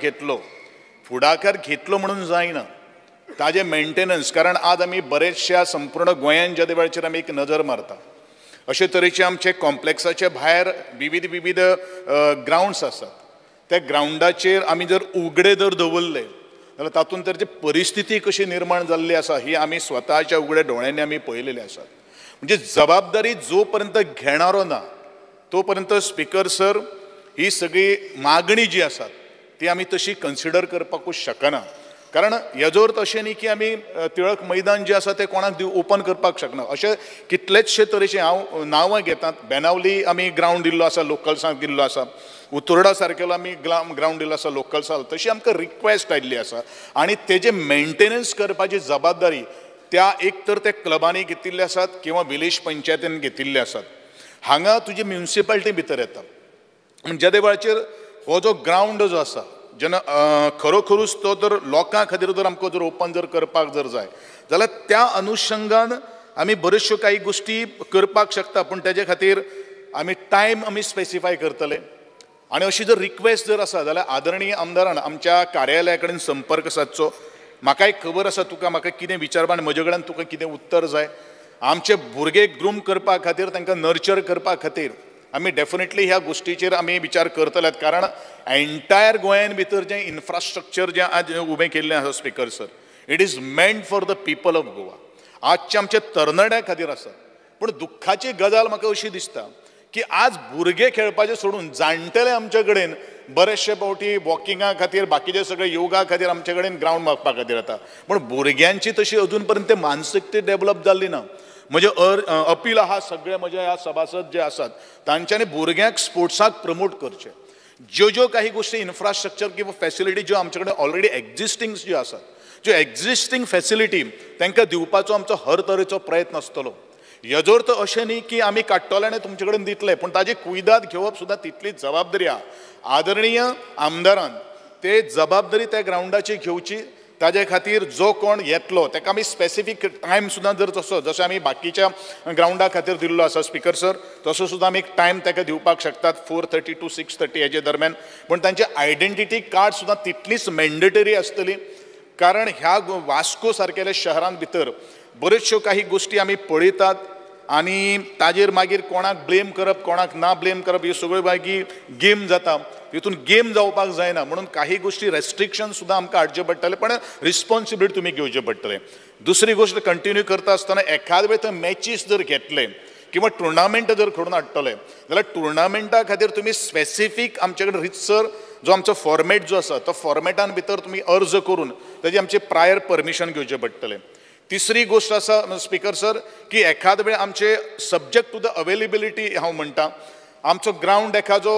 S11: घेतलो म्हणून जायना ताजे मेंटेनन्स कारण आज आमी बरेचशा संपूर्ण गोंयान ज्या वेळाचेर आमी एक नजर मारता अशे तरेचे आमचे कॉम्प्लेक्साचे भायर विविध ग्राउंड्स आसात त्या ग्राउंडाचेर आमी जर उगडे जर दवरले जाल्यार तातूंत तर परिस्थिती कशी निर्माण जाल्ली आसा ही आमी स्वताच्या उगड्या दोळ्यांनी आमी पळयलेली आसात म्हणजे जबाबदारी जो पर्यंत घेणारो ना तो पर्यंत स्पीकर सर ही सगळी मागणी जी आसा ती आमी तशी कन्सिडर करपाकूच शकना कारण हेजो अर्थ अशें न्ही की आमी टिळक मैदान जें आसा तें कोणाक ओपन करपाक शकना अशें कितलेचशे तरेचे हांव नांवां घेतात बेनावली आमी ग्रावंड दिल्लो आसा लोकल्सांक दिल्लो आसा उतोर्डा सारकेलो आमी ग्रावंड दिल्लो आसा लोकल्सांक तशी आमकां रिक्वेस्ट आयिल्ली आसा आनी तेजे मेंटेनन्स करपाची जबाबदारी त्या एक तर ते क्लबांनी घेतिल्ले आसात किंवा विलेज पंचायतीन घेतिल्ले आसात हांगा तुजी म्युनिसिपालिटी भितर येता ज्या वेळाचेर हो जो ग्रावंड जो आसा जेन्ना खरोखरूच तो जर लोकां खातीर जर आमकां जर ओपन जर करपाक जर जाय जाल्यार त्या अनुशंगान आमी बऱ्योचश्यो काही गोष्टी करपाक शकता पूण तेजे खातीर आमी टायम आमी स्पेसिफाय करतले आनी अशी जर रिक्वेस्ट जर आसा जाल्यार आदरणीय आमदारान आमच्या कार्यालया कडेन संपर्क सादचो म्हाकाय खबर आसा तुका म्हाका कितें विचारपा आनी म्हजे कडल्यान तुका कितें उत्तर जाय आमचे भुरगे ग्रूम करपा खातीर तांकां नर्चर करपा खातीर आमी डेफिनेटली ह्या गोष्टीचेर आमी विचार करतले कारण एंटायर गोंयान भितर जें इन्फ्रास्ट्रक्चर जें आज उबें केल्लें आसा speaker sir it is meant for the people of Goa आजच्या आमच्या तरणाट्या खातीर आसा पूण दुख्खाची गजाल म्हाका अशी दिसता की आज भुरगे खेळपाचें सोडून जाणटेले आमचे कडेन बरेचशे फावटी वॉकिंगा खातीर बाकीचे सगळे योगा खातीर आमचे कडेन ग्रावंड मागपा खातीर येता पूण भुरग्यांची तशी अजून पर्यंत मानसिकता डेव्हलप जाल्ली ना म्हणजे अपील आहा सगळे म्हजे ह्या सभासद जे आसात तांच्यांनी भुरग्यांक स्पोर्ट्साक प्रमोट करचे ज्यो काही गोष्टी इन्फ्रास्ट्रक्चर किंवा फॅसिलिटी ज्यो आमचे कडेन ऑलरेडी एक्झिस्टींग ज्यो आसात ज्यो एक्झिस्टींग फॅसिलिटी तांकां दिवपाचो आमचो हर तरेचो प्रयत्न आसतलो हेजो अर्थ अशें न्ही की आमी काडटले आनी तुमचे कडेन दितले पूण ताजी कुयदाद घेवप सुद्दां तितलीच जबाबदारी आहा आदरणीय आमदारान ते जबाबदारी त्या ग्रावंडाची घेवची ताजे खातीर जो कोण येतलो ताका आमी स्पेसिफीक टायम सुद्दां जर तसो जसो आमी बाकीच्या ग्रावंडा खातीर दिल्लो आसा स्पीकर सर तसो सुद्दां आमी एक टायम ताका दिवपाक शकतात 4:30 to 6:30 हेजे दरम्यान पूण तांचे आयडेंटिटी कार्ड सुद्दां तितलीच मॅन्डेटरी आसतली कारण ह्या वास्को सारकेल्या शहरान भितर बऱ्योचश्यो काही गोष्टी आमी पळयतात आनी ताजेर मागीर कोणाक ब्लेम करप कोणाक ना ब्लेम करप ह्यो सगळ्यो मागीर गेम जाता तितून गेम जावपाक जायना म्हणून काही गोष्टी रेस्ट्रिक्शन सुद्दां आमकां हाडचे पडटले पण रिस्पॉन्सिबिलिटी तुमी घेवचे पडटले दुसरी गोष्ट कंटिन्यू करता आसतना एखाद वेळ थंय मॅचीस जर घेतले किंवा टुर्नामेंट जर घडोवन हाडटले जाल्यार टुर्नामेंटा खातीर तुमी स्पेसिफीक आमचे कडेन रितसर जो आमचो फॉर्मेट जो आसा तो फॉर्मेटान भितर तुमी अर्ज करून ताजी आमचे प्रायर परमिशन घेवचें पडटलें तिसरी गोष्ट आसा स्पीकर सर की एखाद वेळ आमचे सब्जेक्ट टू द अवेलेबिलिटी हांव म्हणटा आमचो ग्रावंड एखादो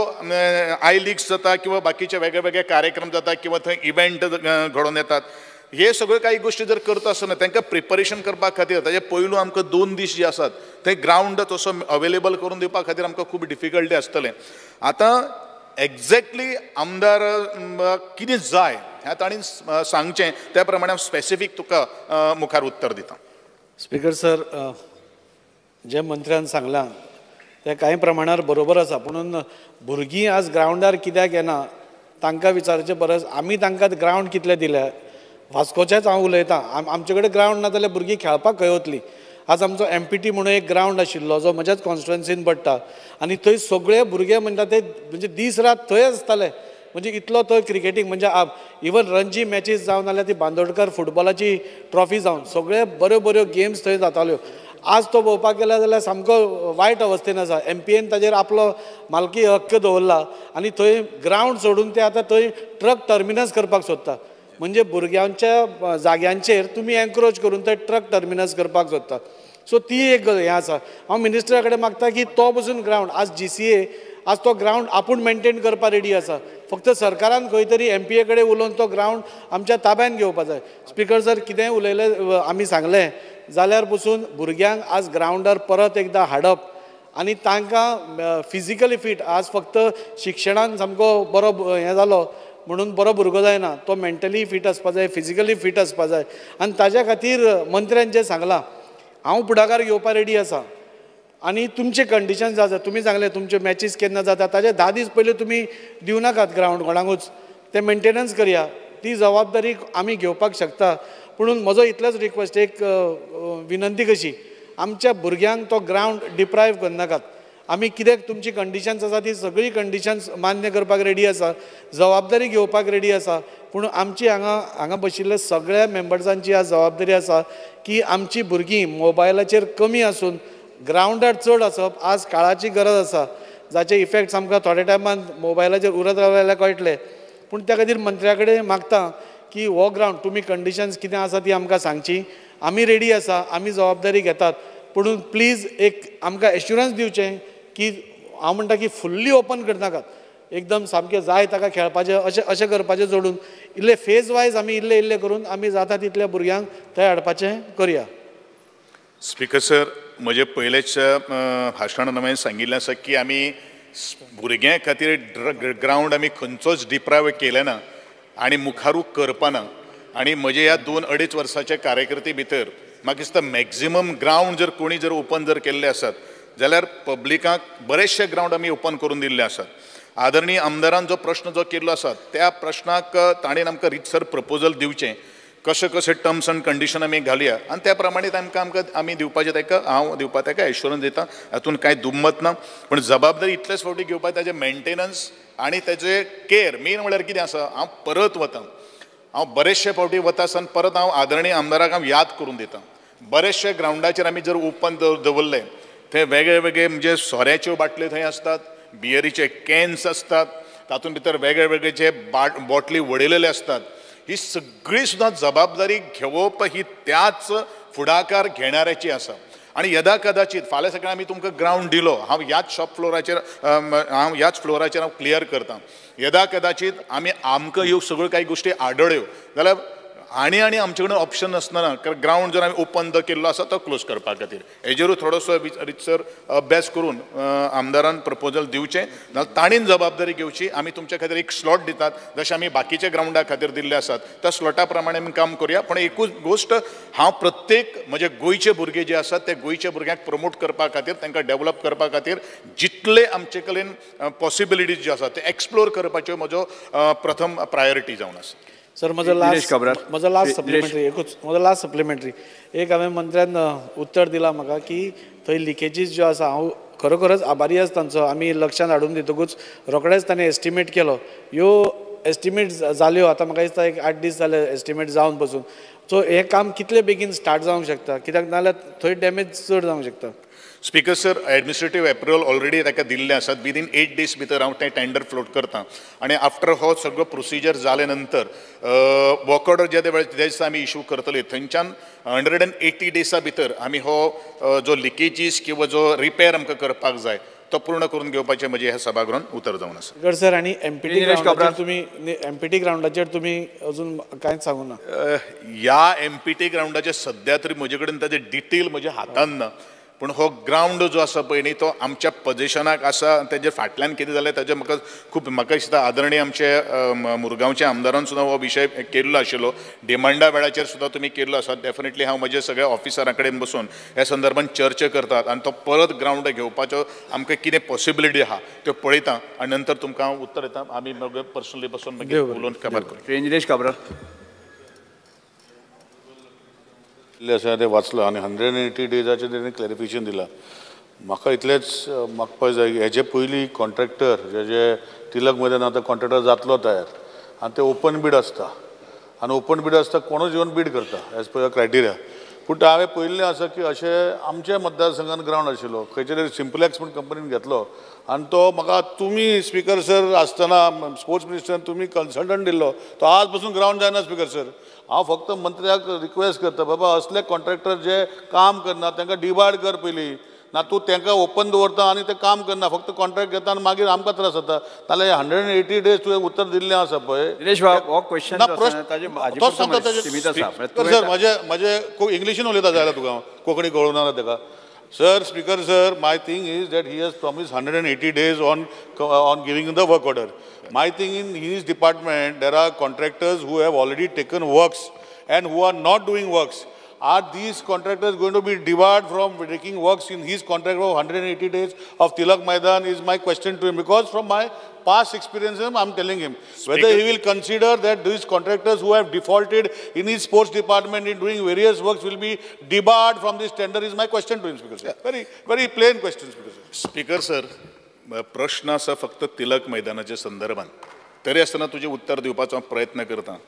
S11: आय लिग्स जाता किंवा बाकीचे वेगळे वेगळे कार्यक्रम जाता किंवा थंय इव्हेंट घडोवन येतात हे सगळ्यो काही गोष्टी जर करता आसतना तांकां प्रिपरेशन करपा खातीर ताजे पयलू आमकां 2 दीस जे आसात थंय ग्रावंड तसो अवेलेबल करून दिवपा खातीर आमकां खूब डिफिकल्टी आसतलें आतां एक्झॅक्टली आमदार कितें जाय हें तांणी सांगचें त्या प्रमाणे हांव स्पेसिफीक तुका मुखार उत्तर दिता
S10: स्पीकर सर जे मंत्र्यान सांगलां तें कांय प्रमाणार बरोबर आसा पुणून भुरगीं आज ग्रावंडार कित्याक येना तांकां विचारचे परस आमी तांकां ग्रावंड कितले दिल्या वास्कोचेच हांव उलयतां आमचे कडेन ग्रावंड ना जाल्यार भुरगीं खेळपाक खंय वतलीं आज आमचो MPT म्हणून एक ग्रावंड आशिल्लो जो म्हज्याच कॉन्स्टिट्युएन्सीन पडटा आनी थंय सगळे भुरगे म्हणटा ते म्हणजे दीस रात थंय आसताले म्हणजे इतलो थंय क्रिकेटींग म्हणजे इवन रणजी मॅचीस जावन नाल्यार ती बांदोडकर फुटबॉलाची ट्रॉफी जावन सगळे बऱ्यो बऱ्यो गेम्स थंय जाताल्यो आज तो पळोवपाक गेला जाल्यार सामको वायट अवस्थेन आसा MPN ताजेर आपलो मालकी हक्क दवरला आनी थंय ग्रावंड सोडून ते आतां थंय ट्रक टर्मिनस करपाक सोदता म्हणजे भुरग्यांच्या जाग्यांचेर तुमी एनक्रोच करून ते ट्रक टर्मिनस करपाक सोदता सो ती एक हें आसा हांव मिनिस्टरा कडेन मागता की तो पसून ग्रावंड आज GCA आज तो ग्रावंड आपूण मेंटेन करपाक रेडी आसा फक्त सरकारान खंय तरी MPA कडेन उलोवन तो ग्रावंड आमच्या ताब्यान घेवपाक जाय स्पीकर सर कितेंय उलयलें आमी सांगलें जाल्यार पसून भुरग्यांक आज ग्रावंडार परत एकदां हाडप आनी तांकां फिजिकली फीट आज फक्त शिक्षणान सामको बरो हें जालो म्हणून बरो भुरगो जायना, तो मेंटली फीट आसपा जाय, फिजिकली फीट आसपा जाय. आनी ताज्या खातीर मंत्र्यान जें सांगलां, हांव फुडाकार घेवपा रेडी आसा. आनी तुमचे कंडिशन जाता, तुमी सांगले तुमचे मॅचीस केन्ना जाता ताजे 10 दीस पयलीं तुमी दिव नाकात ग्रावंड कोणाकूच, ते मेंटेनन्स करया, ती जबाबदारी आमी घेवपाक शकता. पुणून म्हजो इतलोच रिक्वेस्ट, एक विनंती कशी, आमच्या भुरग्यांक तो ग्रावंड डिप्रायव करनाकात. आमी कित्याक तुमची कंडिशन्स आसा ती सगळी कंडिशन्स मान्य करपाक रेडी आसा, जबाबदारी घेवपाक रेडी आसा. पूण आमची हांगा बशिल्ल्या सगळ्या मेंबर्सांची आज जबाबदारी आसा की आमची भुरगीं मोबायलाचेर कमी आसून ग्रावंडार चड आसप आज काळाची गरज आसा, जाचे इफेक्ट्स आमकां थोड्या टायमान मोबायलाचेर उरत रावले जाल्यार कळटले. पूण त्या खातीर मंत्र्या कडेन मागता की हो ग्रावंड तुमी कंडिशन्स कितें आसा ती आमकां सांगची, आमी रेडी आसा, आमी जबाबदारी घेतात. पुणून प्लीज एक आमकां एश्युरन्स दिवचें की हांव म्हणटा की फुल्ली ओपन करनाकात, एकदम सामकें जाय ताका खेळपाचें अशें करपाचें जोडून इल्ले फेज वायज आमी इल्ले करून आमी जाता तितल्या भुरग्यांक थंय हाडपाचें करया.
S11: स्पीकर सर, म्हजे पयलेच्या भाशणान हांवें सांगिल्लें आसा की आमी भुरग्यां खातीर ग्रावंड आमी खंयचोच डिप्रायव केले ना आनी मुखारू करपाना. आनी म्हजे ह्या 2-2.5 वर्साच्या कारकिर्दी भितर म्हाका दिसता मॅक्झिमम ग्रावंड जर कोणी जर ओपन जर केल्ले आसात जाल्यार पब्लिकाक बरेचशे ग्रावंड आमी ओपन करून दिल्ले आसात. आदरणीय आमदारान जो प्रश्न जो केल्लो आसा त्या प्रश्नाक ताणें आमकां रितसर प्रपोजल दिवचें, कशें कशें टर्म्स एंड कंडिशन आमी घालया आनी त्या प्रमाणे आमकां आमी दिवपाचें ताका हांव दिवपाक ताका एश्युरन्स दिता, हातून कांय दुम्मत ना. पूण जबाबदारी इतलेच फावटी घेवपाक ताजें मेंटेनन्स आनी ताजें केअर मेन म्हळ्यार कितें आसा. हांव परत वतां, हांव बरेचशे फावटी वता आसतना परत हांव आदरणीय आमदाराक हांव याद करून दितां. बरेचशे ग्रावंडाचेर आमी जर ओपन दवरले थंय वेगळे वेगळे म्हणजे सोऱ्याच्यो बाटल्यो थंय असतात, बियरीचे कॅन्स असतात, तातूंत भितर वेगळे वेगळे जे बॉटली वडयलेले असतात. ही सगळी सुद्दां जबाबदारी घेवप ही त्याच फुडाकार घेणाऱ्याची आसा. आनी यदा कदाचित फाल्यां सकाळीं आमी तुमकां ग्रावंड दिलो, हांव ह्याच फ्लोराचेर हांव क्लियर करतां, यदा कदाचित आमकां ह्यो सगळ्यो कांय गोश्टी आढळ्यो जाल्यार आनी आमचे कडेन ऑप्शन आसना, कारण ग्रावंड जर आमी ओपन केल्लो आसा तो क्लोज करपा खातीर. हेजेरूय थोडोसो रितसर अभ्यास करून आमदारान प्रपोजल दिवचें, नाजाल्यार ताणीन जबाबदारी घेवची. आमी तुमच्या खातीर एक स्लॉट दितात जशें आमी बाकीच्या ग्रावंडा खातीर दिल्ले आसात त्या स्लॉटा प्रमाणे आमी काम करुया. पूण एकूच गोश्ट हांव प्रत्येक म्हणजे गोंयचे भुरगे जे आसात ते गोंयच्या भुरग्यांक प्रमोट करपा खातीर, तांकां डेव्हलप करपा खातीर जितले आमचे कडेन पॉसिबिलिटीज ज्यो आसात ते एक्सप्लोर करपाच्यो म्हजो प्रथम प्रायोरिटी जावन आसा.
S10: सर म्हजो लास्ट सप्लिमेंटरी एक हांवें मंत्र्यान उत्तर दिलां म्हाका की थंय लिकेजीस ज्यो आसा, हांव खरोखरच आभारी आसा तांचो. आमी लक्षांत हाडून दितकूच रोखडेच ताणें एस्टिमेट केलो, ह्यो एस्टिमेट जाल्यो आतां म्हाका दिसता एक 8 दीस जाले एस्टिमेट जावन पसून. सो हें काम कितले बेगीन स्टार्ट जावंक शकता, कित्याक नाजाल्यार थंय डॅमेज चड जावंक शकता.
S11: Speaker sir, administrative approval already ताका दिल्ले आसात. विदीन 8 days भितर हांव तें टेंडर फ्लोट करतां आनी आफ्टर हो सगळो प्रोसिजर जाले नंतर वर्क ऑर्डर जे दिसा आमी इशू करतले थंयच्यान 180 days भितर आमी हो जो लिकेजीस किंवा जो रिपेर आमकां करपाक जाय तो पूर्ण करून घेवपाचें म्हजें ह्या सभागृहांत उतर जावन आसा.
S10: सर आनी एमपीटी ग्रावंडाचेर तुमी अजून कांयच सांगू ना.
S11: ह्या एमपीटी ग्रावंडाचेर सद्या तरी म्हजे कडेन ताजे डिटेल म्हज्या हातान ना, पूण हो ग्रावंड जो आसा पळय न्ही तो आमच्या पोजिशनाक आसा. तेजे फाटल्यान कितें जालें ताजें म्हाका दिसता आदरणीय आमचे मुरगांवचे आमदारान सुद्दां हो विशय केल्लो आशिल्लो, डिमांडा वेळाचेर सुद्दां तुमी केल्लो आसा. डेफिनेटली हांव म्हज्या सगळ्या ऑफिसरां कडेन बसून ह्या संदर्भान चर्चा करतात आनी तो परत ग्रावंड घेवपाचो आमकां कितें पॉसिबिलिटी आहा त्यो पळयतां आनी नंतर तुमकां हांव उत्तर दितां. आमी पर्सनली बसून मागीर उलोवन खबर करूं.
S3: निलेश काब्राल
S9: आसा ते वाचलो आनी 180 days तेणें क्लॅरिफिकेशन दिलां. म्हाका इतलेंच मागपाक जाय की हेजे पयलीं कॉन्ट्रॅक्टर जे तिलक मैदान आतां कॉन्ट्रॅक्टर जातलो तयार आनी ते ओपन बीड आसता आनी ओपन बीड आसता कोणूच येवन बीड करता एज पर क्रायटेरिया. पूण हांवें पयल्लें आसा की अशें आमच्या मतदारसंघान ग्रावंड आशिल्लो खंयचे तरी सिम्पलॅक्स म्हूण कंपनीन घेतलो आनी तो म्हाका तुमी स्पिकर सर आसतना स्पोर्ट्स मिनिस्टरान तुमी कन्सल्टंट दिल्लो तो आज पासून ग्रावंड जायना स्पिकर सर. हांव फक्त मंत्र्याक रिक्वेस्ट करता बाबा असले कॉन्ट्रॅक्टर जे काम करना तांकां डिवायड कर पयलीं, ना तूं तांकां ओपन दवरता आनी ते काम करना फक्त कॉन्ट्रॅक्ट घेता आनी मागीर आमकां त्रास जाता. नाल्यार 180 days तुवें उत्तर दिल्लें आसा पळय.
S3: निलेश बाब हो क्वेश्चन
S9: सर म्हाजे इंग्लिशीन उलयता जाल्यार तुका कोंकणी कळूं ना ताका Sir, Speaker, sir, my thing is that he has promised 180 days on giving the work order. My thing in his department, there are contractors who have already taken works and who are not doing works. Are these contractors going to be debarred from taking works in his contract of 180 days of Tilak Maidan is my question to him. Because from my past experience, I'm telling him, whether he will consider that these contractors who have defaulted in his sports department in doing various works will be debarred from this tender is my question to him, Speaker sir. Very, very plain question, Speaker sir.
S11: Speaker sir, प्रश्न आसा फक्त तिलक मैदानाच्या संदर्भात. तरी आसतना तुझे उत्तर दिवपाचो प्रयत्न करता.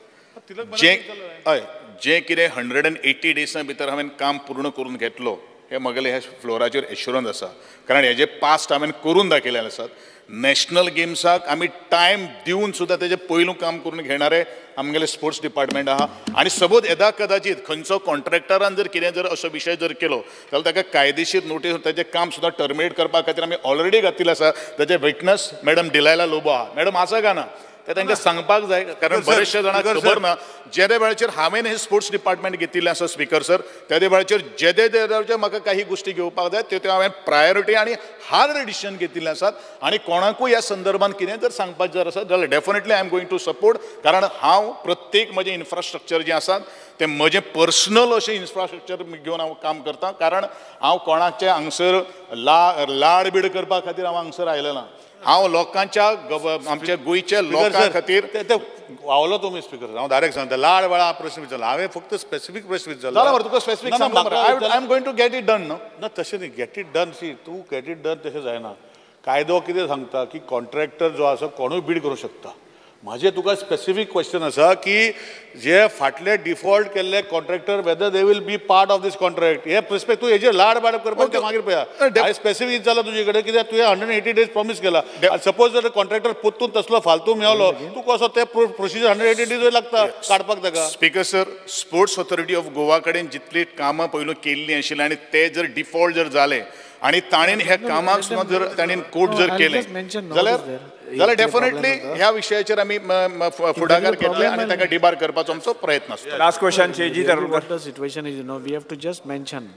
S11: जे कितें 180 डेसा भितर हांवें काम पूर्ण करून घेतलो हे म्हगेले ह्या फ्लोराचेर एश्युरन्स आसा. कारण हेजे पास्ट हांवें करून दाखयलेले आसात. नॅशनल गेम्साक आमी टायम दिवन सुद्दां तेजे पयलू काम करून घेणारे आमगेले स्पोर्ट्स डिपार्टमेंट आहा. आनी सपोज येदा कदाचित खंयचो कॉन्ट्रॅक्टरान जर कितें जर असो विशय जर केलो जाल्यार ताका कायदेशीर नोटीस ताजें काम सुद्दां टर्मिनेट करपा खातीर आमी ऑलरेडी घातिल्लें आसा. ताजे विटनस मॅडम डिलायला लोबो आहा. मॅडम आसा काय ना ते तांकां सांगपाक जाय. कारण बरेचशे जाणांक खबर ना. जे वेळाचेर हांवें हे स्पोर्ट्स डिपार्टमेंट घेतिल्लें आसा स्पीकर सर, त्या वेळाचेर जे म्हाका काही गोष्टी घेवपाक जाय त्यो हांवें प्रायोरिटी आनी हार्ड डिसिजन घेतिल्ले आसात. आनी कोणाकूय ह्या संदर्भात कितें जर सांगपाक जर आसत जाल्यार definitely I am going to support. कारण हांव प्रत्येक म्हजें इन्फ्रास्ट्रक्चर जें आसात तें म्हजें पर्सनल अशें इन्फ्रास्ट्रक्चर घेवन हांव काम करतां. कारण हांव कोणाचे हांगसर लाड बीड करपा खातीर हांव हांगसर आयलो ना. हांव लोकांच्या आमच्या गोंयच्या लोकां खातीर
S9: वावलो तुमी स्पीकर. हांव डायरेक्ट सांगता लाड वेळा प्रश्न विचारला. हांवें फक्त स्पेसिफीक प्रश्न विचारला.
S11: जाल्यार तुका स्पेसिफीक सांगता मरे. I am going to get it done.
S9: ना तशें न्ही. गेट इट डन सी तूं गेट इट डन तशें जायना. कायदो कितें सांगता की कॉन्ट्रॅक्टर जो आसा कोणूय बीड करूं शकता. म्हाजें तुका स्पेसिफीक क्वेश्चन आसा की जे फाटले डिफॉल्ट केल्ले contractor whether they will be part of this contract हे प्रिस्पेक्ट तूं हेजेर लाड बाड करपाक ते मागीर पळया. हांवें स्पेसिफीक जालां तुजे कडेन कित्याक तुवें 180 डेज प्रॉमीस केला. सपोज जर कॉन्ट्रॅक्टर पोत्तून तसलो फालतू मेळलो तूं कसो ते प्रोसिजर 180 डेज लागता काडपाक ताका.
S11: Speaker sir, sports authority of Goa कडेन जितली कामां पयलू केल्लीं आशिल्लीं आनी ते जर डिफॉल्ट जर जाले आनी ताणेन ह्या कामाक सुद्दां जर ताणेन कोर्ट जर केलें जाल्यार डेफिनेटली ह्या विशयाचेर आमी फुडाकार घेतले आनी ताका डिबार करपाचो आमचो प्रयत्न आसता.
S3: लास्ट क्वेश्चन शेजी
S10: What the situation is, we have to just mention.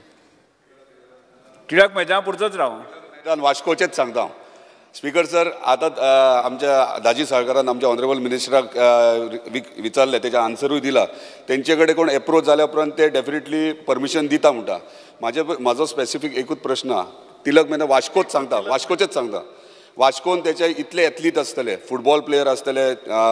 S3: Tilak मैदाना पुरतोच राव.
S6: वास्कोचेच सांगता हांव. स्पीकर सर, आतां आमच्या दाजी सरकारान आमच्या ऑनरेबल मिनिस्टराक विचारले, तेजे आन्सरूय दिला. तेंचे कडेन कोण एप्रोच जाल्या उपरांत ते डेफिनेटली परमिशन दिता म्हणटा. म्हाजो स्पेसिफीक एकूच प्रश्न आहा. तिलक मैदान वास्कोच सांगता, वास्कोचेच सांगता. वास्कोन तेचे इतले एथलीट आसतले, फुटबॉल प्लेयर आसतले,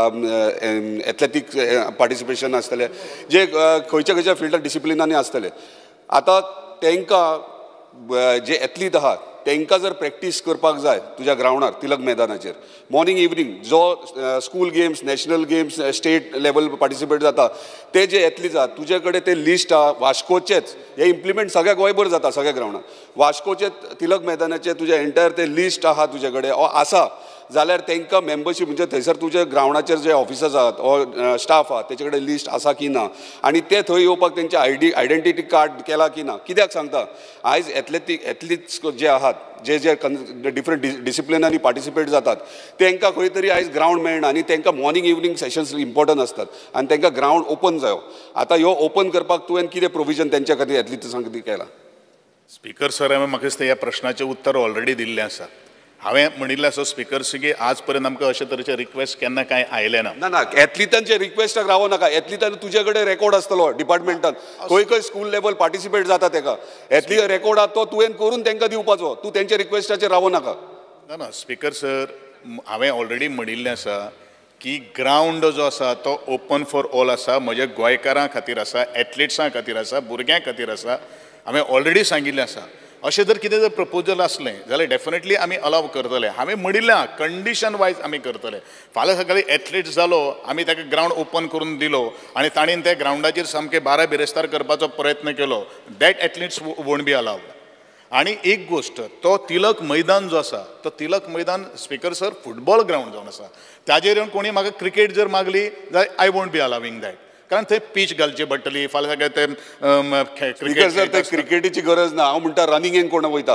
S6: एथलेटीक पार्टिसिपेशन आसतले, जे खंयच्या खंयच्या फिल्डार डिसिप्लिनांनी आसतले. आतां तांकां जे एथलीट आहात तांकां जर प्रॅक्टीस करपाक जाय तुज्या ग्रावंडार तिलक मैदानाचेर मॉर्निंग इवनिंग जो school games, national games, state level participate जाता ते जे एथलीट आहात तुजे कडेन ते लिस्ट आहा वास्कोचेच. हे इम्प्लिमेंट सगळ्या गोंयभर जाता सगळ्या ग्रावंडार. वास्कोचे तिलक मैदानाचे तुजे एंटायर ते लिस्ट आहा तुजे कडेन आसा जाल्यार तांकां मेंबरशीप म्हणजे थंयसर तुजे ग्रावंडाचेर जे ऑफिसर्स आहात ओ स्टाफ आहा तेचे कडेन लिस्ट आसा की ना आनी ते थंय येवपाक तेंचे आयडेंटिटी कार्ड केला की ना. कित्याक सांगता आयज एथलीट्स जे आहात जे जे डिफरंट डिसिप्लिनांनी पार्टिसिपेट जातात तांकां खंय तरी आयज ग्रावंड मेळना आनी तांकां मॉर्निंग इवनिंग सेशन्स इम्पॉर्टंट आसतात आनी तांकां ग्रावंड ओपन जायो. आतां ह्यो ओपन करपाक तुवें कितें प्रोविजन तेंच्या खातीर एथलीट्सां खातीर केलां?
S11: स्पीकर सर, हांवें म्हाका दिसता ह्या प्रश्नाचें उत्तर ऑलरेडी दिल्लें आसा. हांवें म्हणिल्लें आसा स्पीकर की आज पर्यंत आमकां अशे तरेचे रिक्वेस्ट केन्ना कांय आयले ना.
S6: ना एथलीटांचे रिक्वेस्टाक रावो नाका. एथलीटान तुजे कडेन रेकॉर्ड आसतलो डिपार्टमेंटान खंय खंय स्कूल लेवल पार्टिसिपेट जाता ताका एथलीट रेकॉर्ड आहा तो तुवें करून तांकां दिवपाचो. तूं तेंच्या रिक्वेस्टाचेर रावो नाका.
S11: ना स्पीकर सर, हांवें ऑलरेडी म्हणिल्लें आसा की ग्रावंड जो आसा तो ओपन फॉर ऑल आसा. म्हज्या गोंयकारां खातीर आसा, एथलीट्सां खातीर आसा, भुरग्यां खातीर आसा. हांवें ऑलरेडी सांगिल्लें आसा. अशें जर कितें जर प्रपोजल असलें जाल्यार डेफिनेटली आमी अलाव करतले. हांवें म्हणिल्लें आहा कंडिशन वायज आमी करतले. फाल्यां सकाळीं एथलीट जालो, आमी ताका ग्रावंड ओपन करून दिलो आनी ताणेन त्या ग्रावंडाचेर सामकें बारा बिरेस्तार करपाचो प्रयत्न केलो, that athletes won't be allowed. आनी एक गोश्ट, तो तिलक मैदान जो आसा तो तिलक मैदान स्पीकर सर फुटबॉल ग्रावंड जावन आसा. ताजेर येवन कोणी म्हाका क्रिकेट जर मागली जाल्यार I won't be allowing that. कारण थंय पीच घालची पडटली. फाल्यां सगळें ते
S6: क्रिकेट क्रिकेटीची गरज ना. हांव म्हणटा रनिंगेक कोण वयता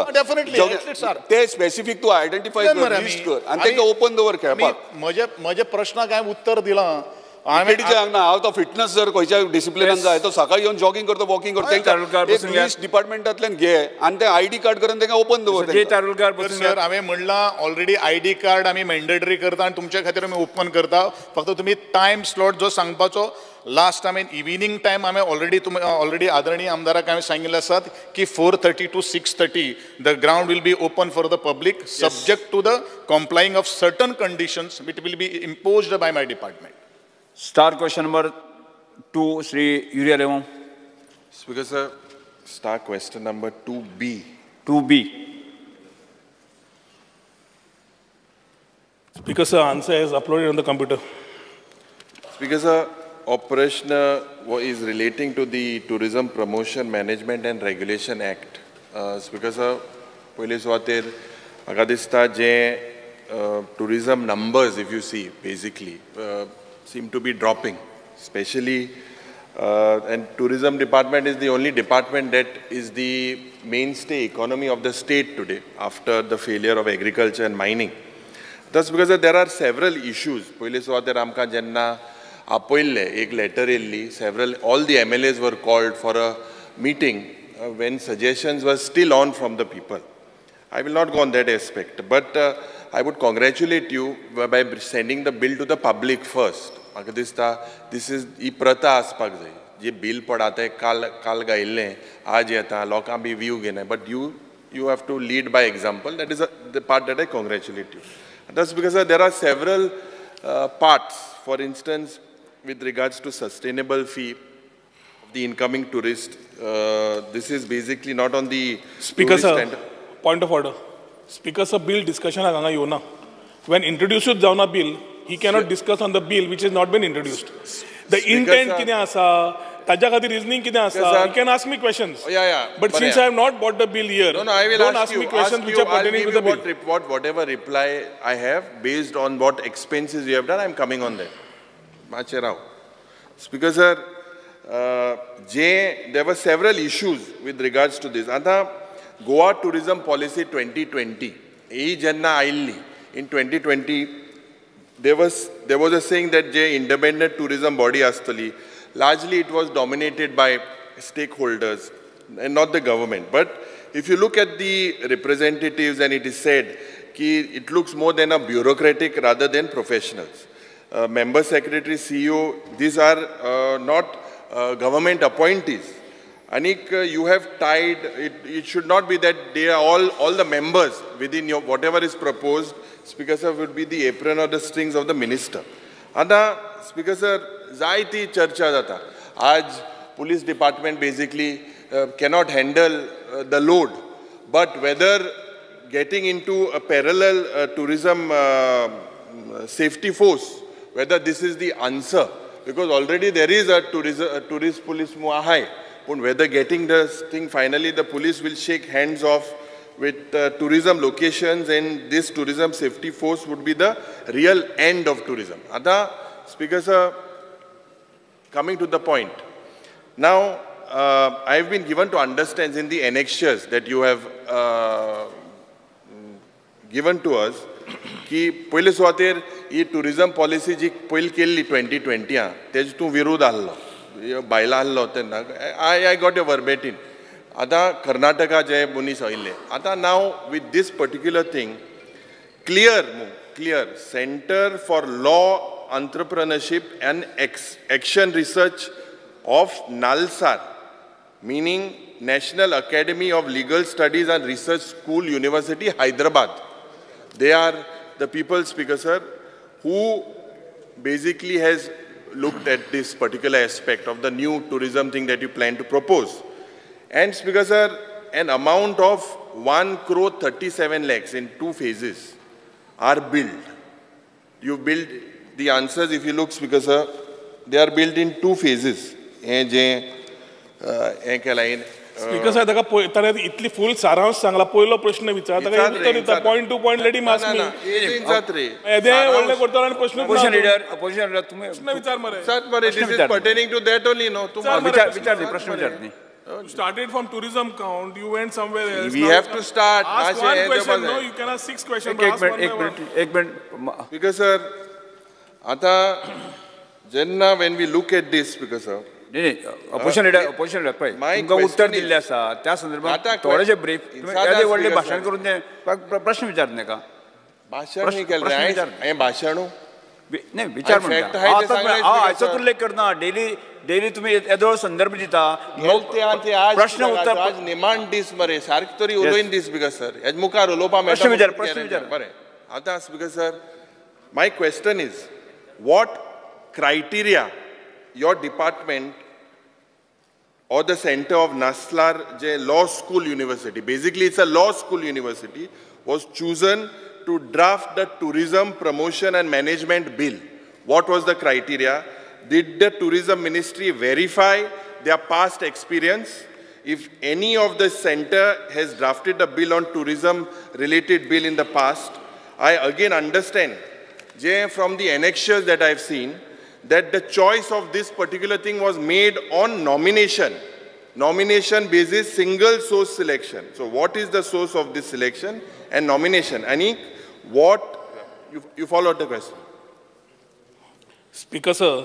S6: ते स्पेसिफीक तू आयडेंटिफाय कर लिस्ट कर आनी तांकां ओपन दवर खेळपाक.
S11: म्हज्या प्रश्नाक हांवें उत्तर दिलां
S6: हांगा हांव तो फिटनेस जर खंयच्या डिसिप्लिनान जाय तो सकाळी येवन जॉगिंग करता वॉकिंग करता पुलीस डिपार्टमेंटांतल्यान घे आनी ते ID कार्ड करून तांकां ओपन दवर.
S11: सर हांवें म्हणलां ऑलरेडी ID कार्ड आमी मॅन्डेटरी करता आनी तुमच्या खातीर आमी ओपन करता. फक्त तुमी टायम स्लॉट जो सांगपाचो लास्ट हांवें इव्हिनिंग टायम हांवें ऑलरेडी आदरणीय आमदाराक हांवें सांगिल्लें आसात की 4:30 to 6:30 the ground will be open for the public subject to the complying of certain conditions which will be imposed by my department.
S3: Star question number 2, Sri Uriya Levom.
S7: Speaker sir, star question number 2B.
S3: 2B.
S12: Speaker sir, answer is uploaded on the computer.
S7: Speaker sir, operation is relating to the Tourism Promotion Management and Regulation Act. Speaker sir, पयले सुवातेर म्हाका दिसता जे tourism numbers, if you see, basically seem to be dropping, especially and tourism department is the only department that is the mainstay economy of the state today after the failure of agriculture and mining. That's because there are several issues. पयले सुवातेर आमकां जेन्ना आपयल्ले एक letter येयल्ली, all the MLAs were called for a meeting when suggestions were still on from the people. I will not go on that aspect, but I would congratulate you by sending the bill to the public first. म्हाका दिसता this is ही प्रथा आसपाक जाय. जे bill पडात ते काल गायिल्लें आज येता लोकां बी व्यू घेनाय, but you have to lead by example. That is the part that I congratulate you. That's because there are several parts. For instance, with regards to sustainable fee of the incoming tourist, this is basically not on the
S12: Speaker sir, point of order. Speaker sir, bill discussion हांगा येवना. When introduced जावना bill, he cannot discuss on the bill which has not been introduced. The intent कितें आसा, ताज्या खातीर reasoning कितें आसा, you can ask me questions. But since I have not bought the bill here,
S7: I will
S12: don't ask me questions which are pertaining to the bill.
S7: Whatever reply I have based on what expenses you have done, I am coming on that. Mache Rao. Speaker sir, there were several issues with regards to this. Ata Goa Tourism Policy 2020, in 2020, there was a saying that independent tourism body astali. Largely it was dominated by stakeholders and not the government. But if you look at the representatives, and it is said that it looks more than a bureaucratic rather than professionals. Member Secretary, CEO, these are not government appointees. Anik, you have tied, it should not be that they are all the members within your, whatever is proposed, Speaker sir, would be the apron or the strings of the minister. Ata, Speaker sir, zaiti charcha jata. Aaj, police department basically cannot handle the load. But whether getting into a parallel tourism safety force, whether this is the answer, because already there is a tourist police muahai. But whether getting this thing, finally the police will shake hands off with tourism locations, and this tourism safety force would be the real end of tourism. Ada, Speaker sir, coming to the point. Now, I have been given to understand in the annexures that you have given to us, कि पहिले सुवातेर ही tourism policy जी पयली केल्ली 2020 तेज तूं विरोध आहलो बायला आहलो तेन्ना I got a verbatim. आतां कर्नाटका जे मनीस आयिल्ले आतां नाव with this particular thing clear Center for Law Entrepreneurship and Action Research of Nalsar, meaning National Academy of Legal Studies and Research School, University, Hyderabad. They are the people, Speaker sir, who basically has looked at this particular aspect of the new tourism thing that you plan to propose. And Speaker sir, an amount of 1,37 lakhs in 2 phases are billed. You build the answers, if you look, Speaker sir, they are built in 2 phases.
S12: Speaker sir, ताका इतली फुल सारांश सांगला पयलो प्रश्न विचार ताका उत्तर दिता point to point let him ask me येदे व्हडले करता आनी प्रश्न
S3: ऑपोजिशन लीडर तुम्ही
S12: प्रश्न विचार मरे
S7: सर मरे this is pertaining to that only no तुम
S3: विचार प्रश्न विचार नी
S12: started from tourism count, you went somewhere else.
S7: We have to start.
S12: Ask one question, no, you can ask 6 questions.
S3: एक मिनट
S7: Because sir, आता जेन्ना when we look at this, Speaker sir,
S3: opposition leader पळय तुमकां उत्तर दिल्ले आसा त्या संदर्भात थोडेशे ब्रीफ तुम्ही व्हडले भाशण करून ते प्रश्न विचारत नाका
S7: भाशण नाही केलें हांवें भाशण
S3: नाही विचार म्हणटा हाचोच उल्लेख करना डेली तुम्ही येदो संदर्भ दिता प्रश्न उत्तर
S7: आज निमाण दीस मरे सारके तरी उलोवन दीस Speaker sir हेज मुखार उलोवपा
S3: प्रश्न विचार
S7: बरें आतां Speaker sir, my question is what criteria your department or the center of Naslar Law School University, basically it's a law school university, was chosen to draft the tourism promotion and management bill. What was the criteria? Did the tourism ministry verify their past experience? If any of the center has drafted a bill on tourism related bill in the past, I again understand from the annexures that I've seen that the choice of this particular thing was made on nomination basis, single source selection. So what is the source of this selection and nomination? Anik, what, you followed the question.
S12: Speaker sir,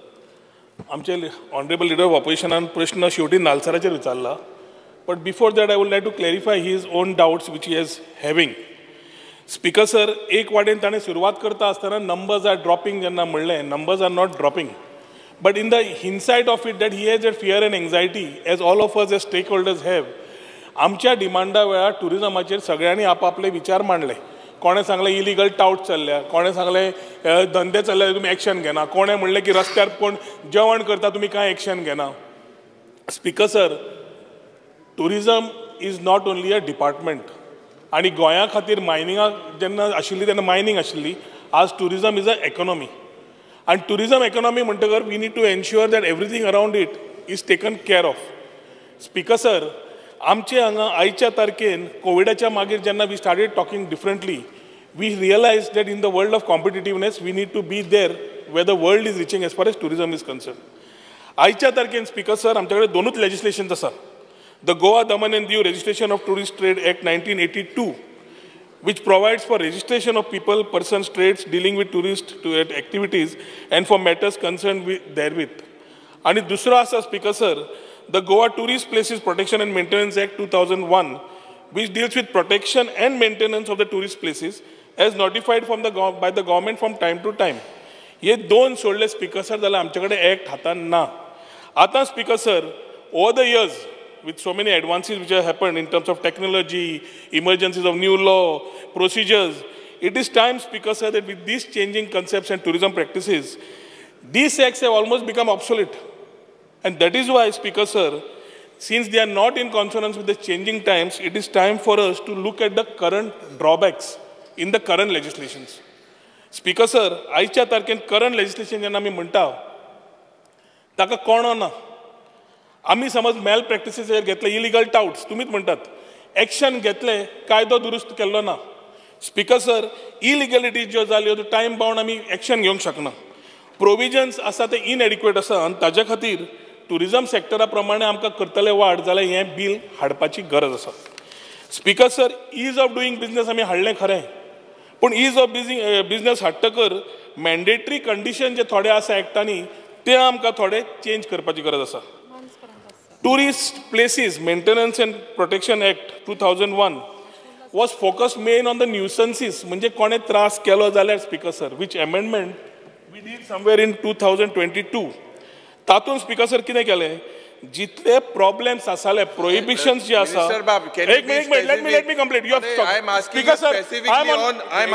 S12: आमचे honorable leader of opposition प्रश्न शेवटी नालसराचेर विचारला. But before that I would like to clarify his own doubts which he is having. Speaker sir, एक वाटेन ताणें सुरवात करता आसतना numbers are dropping जेन्ना म्हणलें, numbers are not dropping. But in the hindsight of it that he has that fear and anxiety, as all of us as stakeholders have, आमच्या डिमांडा वेळार टुरिजमाचेर सगळ्यांनी आपापले विचार मांडले. कोणे सांगले इलिगल टाउट चल्ल्या, कोणे सांगले धंदे चल्ले तुमी एक्शन घेना, कोणे म्हणले की रस्त्यार कोण जेवण करता तुमी कांय एक्शन घेना. Speaker sir, tourism is not only a department. आणि गोंया खातीर मायनिंगाक जेन्ना आशिल्ली तेन्ना मायनिंग आशिल्ली, आज tourism is a economy. And tourism economy म्हणटकर we need to ensure that everything around it is taken care of. Speaker sir, आमचे हांगा आयच्या तारखेन कोविडाच्या मागीर जेन्ना we started talking differently, we realized that in the world of competitiveness we need to be there where the world is reaching as far as tourism is concerned. आयच्या तारखेन Speaker sir, आमच्याकडे दोनूच legislations आसा. The Goa Daman and Diu Registration of Tourist Trade Act 1982, which provides for registration of people, persons, trades dealing with tourist activities and for matters concerned therewith. And dusra asa Speaker sir, the Goa Tourist Places Protection and Maintenance Act 2001, which deals with protection and maintenance of the tourist places as notified by the government from time to time. Ye दोन सोडले Speaker sir, जाल्यार आमच्याकडे act हातान ना. आता Speaker sir, over the years, with so many advances which have happened in terms of technology, emergencies of new law, procedures, it is time, Speaker sir, that with these changing concepts and tourism practices, these acts have almost become obsolete. And that is why, Speaker sir, since they are not in consonance with the changing times, it is time for us to look at the current drawbacks in the current legislations. Speaker sir, आयच्या तारखेन current legislation जेन्ना आमी म्हणटा, ताका कोण ना. आम्ही समज malpractices घेतले इलिगल टाउट्स तुम्हीच म्हणतात एक्शन घेतले कायदो दुरुस्त केल्लो ना. स्पीकर सर, इलिगलिटीज ज्यो जाल्यो टायम बाउंड आमी एक्शन घेवंक शकना. प्रोविजन्स आसा ते इनएडिक्वेट आसा आनी ताज्या खातीर टुरिजम सेक्टरा प्रमाणे आमकां करतले वाड जाल्यार हें बील हाडपाची गरज आसा. Speaker sir, ease of doing business आमी हाडलें खरें, पूण ईज ऑफ बिजनेस हाडटकर मॅन्डेटरी कंडिशन जे थोडे आसा एक्टांनी ते आमकां थोडे चेंज करपाची गरज आसा. Tourist Places Maintenance and Protection Act 2001 was focused main on the nuisances, म्हणजे कोणे त्रास केलो जाल्यार Speaker sir, which amendment we did somewhere in 2022. तातून Speaker sir कितें केलें, जितले प्रॉब्लेम्स आसाले, प्रोहिबिशन्स जे आसा, एक minute, let me complete. You have to stop. Speaker sir, I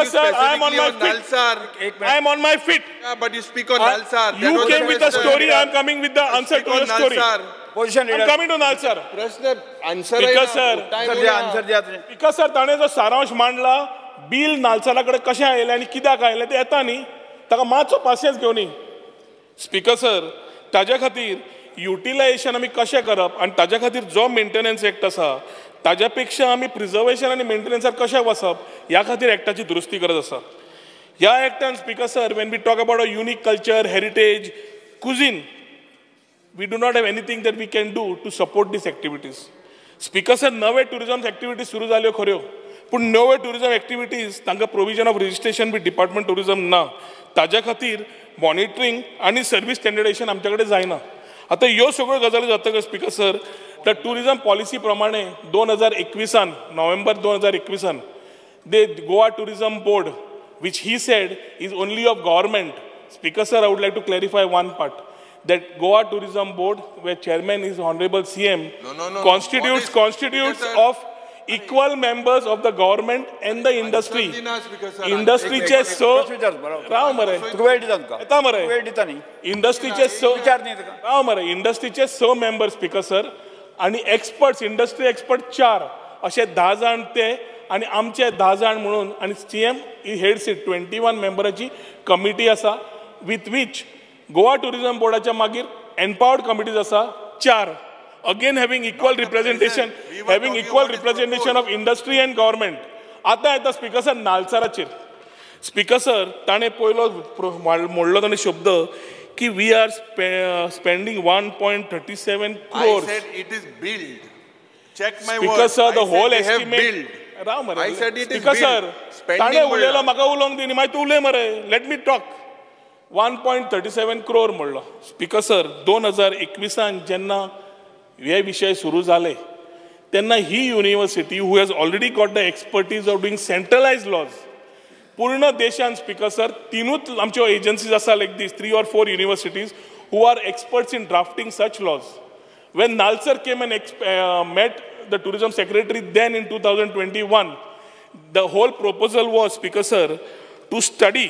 S12: am on my feet.
S7: Yeah, but you speak on Nalsar.
S12: You came with the story, I am coming with the answer to your story.
S3: Position leader.
S12: I am coming to Nalsar.
S7: प्रश्न answer
S12: Speaker sir, Speaker sir, ताणे जो सारांश मांडला, bill नालसराकडे कशें आयलें आनी कित्याक आयलें ते येता न्ही, ताका मातसो पासियन्स घेवन न्ही. स्पीकर सर, ताज्या खातीर युटिलायझेशन आमी कशें करप आनी ताज्या खातीर जो मेंटेनन्स एक्ट आसा ताज्या पेक्षा आमी प्रिजर्वेशन आनी मेंटेनन्सार कशें वचप ह्या खातीर एक्टाची दुरुस्ती गरज आसा. ह्या एक्टान speaker sir, when we talk about a unique culture, heritage, cuisine, we do not have anything that we can do to support these activities. Speaker sir, नवे टुरिजम एक्टिविटीज सुरू जाल्यो खऱ्यो, पूण नवे टुरिजम एक्टिविटीज तांकां provision of registration with department tourism ना. ताज्या खातीर मॉनिटरींग आनी सर्वीस स्टँडर्डायझेशन आमचे कडेन जायना. आतां ह्यो सगळ्यो गजाली जातकच स्पीकर सर त्या टुरिजम पॉलिसी प्रमाणे 2021 November 2021 the Goa Tourism Board, which he said is only of government. Speaker sir, I would like to clarify one part. That Goa Tourism Board, where chairman is Honorable CM, constitutes of equal members of the government and the industry. Industry चे so राव मरे येता मरे industry चे so राव मरे industry चे so members speaker sir आणि experts industry expert 4 असे 10 जण ते आणि आमचे 10 जण म्हणून आणि CM हेड सीट 21 मेंबराची कमिटी आसा with which Goa Tourism Boardच्या मागीर empowered committees आसा 4 again having equal representation of industry and government. आता येता स्पीकर सर नालसराचेर स्पीकर सर ताणे पयलो मोडलो ताणे शब्द की we are spending 1.37 crores.
S7: I said it is billed. Check my
S12: Speaker
S7: words.
S12: sir, the
S7: I
S12: whole
S7: said they have
S12: estimate.
S7: billed. I said it is
S12: Speaker sir,
S7: billed.
S12: ताणे उलयलो म्हाका उलोवंक दी मागीर तूं उलय मरे. Let me talk. 1.37 crore म्हणलो. Speaker sir 2021 जेन्ना हे विषय सुरू जाले तेन्ना ही university who has already got the expertise of doing centralise laws पूर्ण देशान स्पीकर सर तीनूच आमच्यो एजन्सीज आसा like these 3 or 4 universities who are experts in drafting such laws. When Nalsar came and met the tourism secretary then in 2021, the whole proposal was, Speaker sir, to study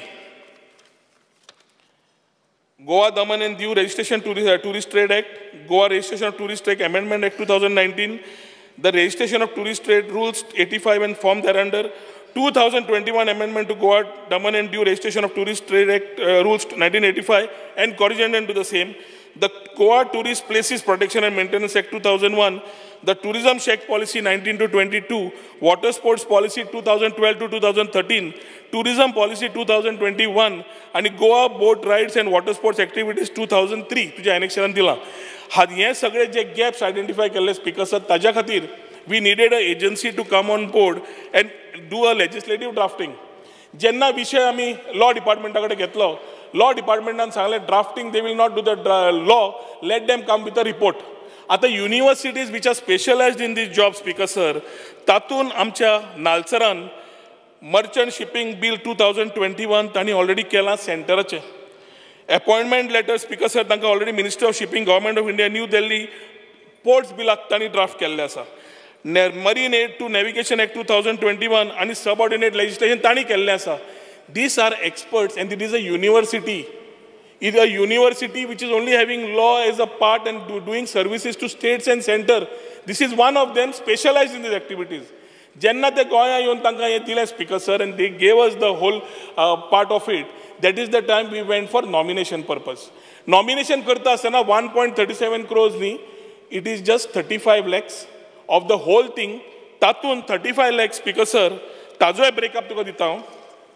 S12: Goa Daman and Diu Registration Tourist Trade Act, Goa Registration of Tourist Trade Amendment Act 2019, the Registration of Tourist Trade Rules 85 and form thereunder, 2021 Amendment to Goa Daman and Diu Registration of Tourist Trade Act Rules 1985 and corrigendum to the same, the Goa Tourist Places Protection and Maintenance Act 2001, the Tourism Check Policy 19 to 22, Water Sports Policy 2012 to 2013, Tourism Policy 2021, and Goa Boat Rides and Water Sports Activities 2003. तुझ्या annexation दिला. हे सगळे जे gaps identify केले speaker sir, ताज्या खातीर we needed an agency to come on board and do a legislative drafting. जेन्ना विषय आमी law department कडे घेतलो, law departmentan सांगले drafting they will not do the law, let them come with a report. आता universities which are specialized in this job speaker sir, तातून आमच्या नालसरान merchant shipping bill 2021 तांणी ऑलरेडी केला सेंटराचे. अपॉइंटमेंट लेटर स्पीकर सर तांकां already minister of shipping government of India New Delhi ports बिलाक तांणी draft केल्ले आसा. Marine aid to navigation act 2021 आनी सबऑर्डिनेट लेजिस्लेशन तांणी केल्लें आसा. These are experts and it is a university. It is a university which is only having law as a part and doing services to states and center. This is one of them specialized in these activities. Jenna te Goya yon tanga ye dile speaker sir and they gave us the whole part of it. That is the time we went for nomination purpose. Nomination karta asana 1.37 crores ni. It is just 35 lakhs of the whole thing. Tatun 35 lakhs speaker sir. Tajo breakup tuka dita hu.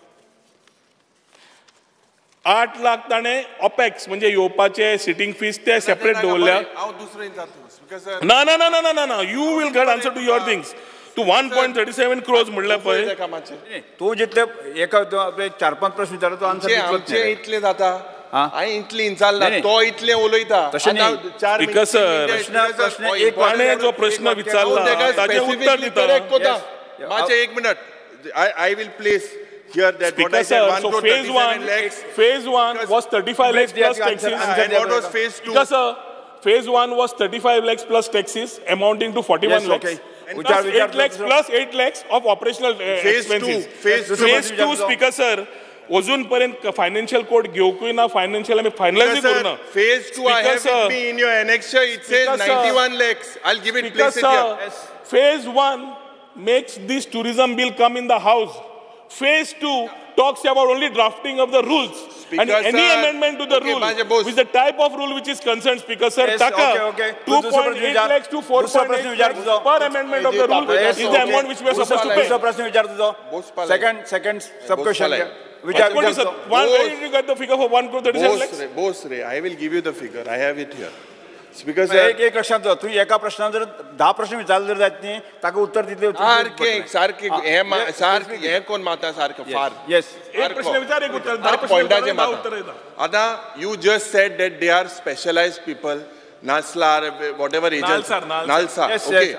S12: 8 lakh ताणे opex म्हणजे येवपाचे sitting fees ते separate दवरल्या. ना ना ना ना ना ना you will get answer to your things. तू 1.37 crores म्हणल्या पळय
S3: तू जितले एका 4-5 प्रश्न विचारतो आन्सर
S7: आमचे इतले जाता हांवें इतले इंचारला तो इतले उलयता.
S12: स्पीकर सर ताणे जो प्रश्न विचारला ताचे उत्तर दिता.
S7: मातशें 1 minute I will place here that
S12: Speaker
S7: what I said,
S12: sir, so phase one was 35 lakhs plus taxes.
S7: And what was phase 2?
S12: Because phase 1 was 35 lakhs plus taxes amounting to 41 lakhs.
S3: Okay.
S12: And plus 8 lakhs plus 8 lakhs of operational expenses. Phase 2 Speaker sir, अजून पर्यंत financial code घेवकूय ना, financial आमी finalise करूना.
S7: Phase 2 I have with me in your annexure, it says 91 lakhs. I'll give it, place it here.
S12: Phase 1 makes this tourism bill come in the house. Phase 2 talks about only drafting of the rules. Speaker and any sir, amendment to the rule with the type of rule which is concerned, Speaker sir,
S3: yes, okay.
S12: 2.8 lakhs to 4.8 lakhs per amendment of the rule is the amount which we are supposed to pay.
S3: प्रश्न विचारतो. Second sub question.
S12: Why did you get the figure for 1.37 lakhs?
S7: Bose, I will give you the figure. I have it here. Speaker sir
S3: एक लक्षात दवर तूं एका प्रश्नान जर 10 प्रश्न विचारले जर जायत न्ही ताका उत्तर दितले
S7: सारखे हे कोण माता सारखं फार
S3: येस
S12: एक प्रश्न विचार एक उत्तर 10
S7: पॉइंटाचे
S12: प्रश्न
S7: माता आता you just said that they are specialised people Nalsar whatever agent Nalsar okay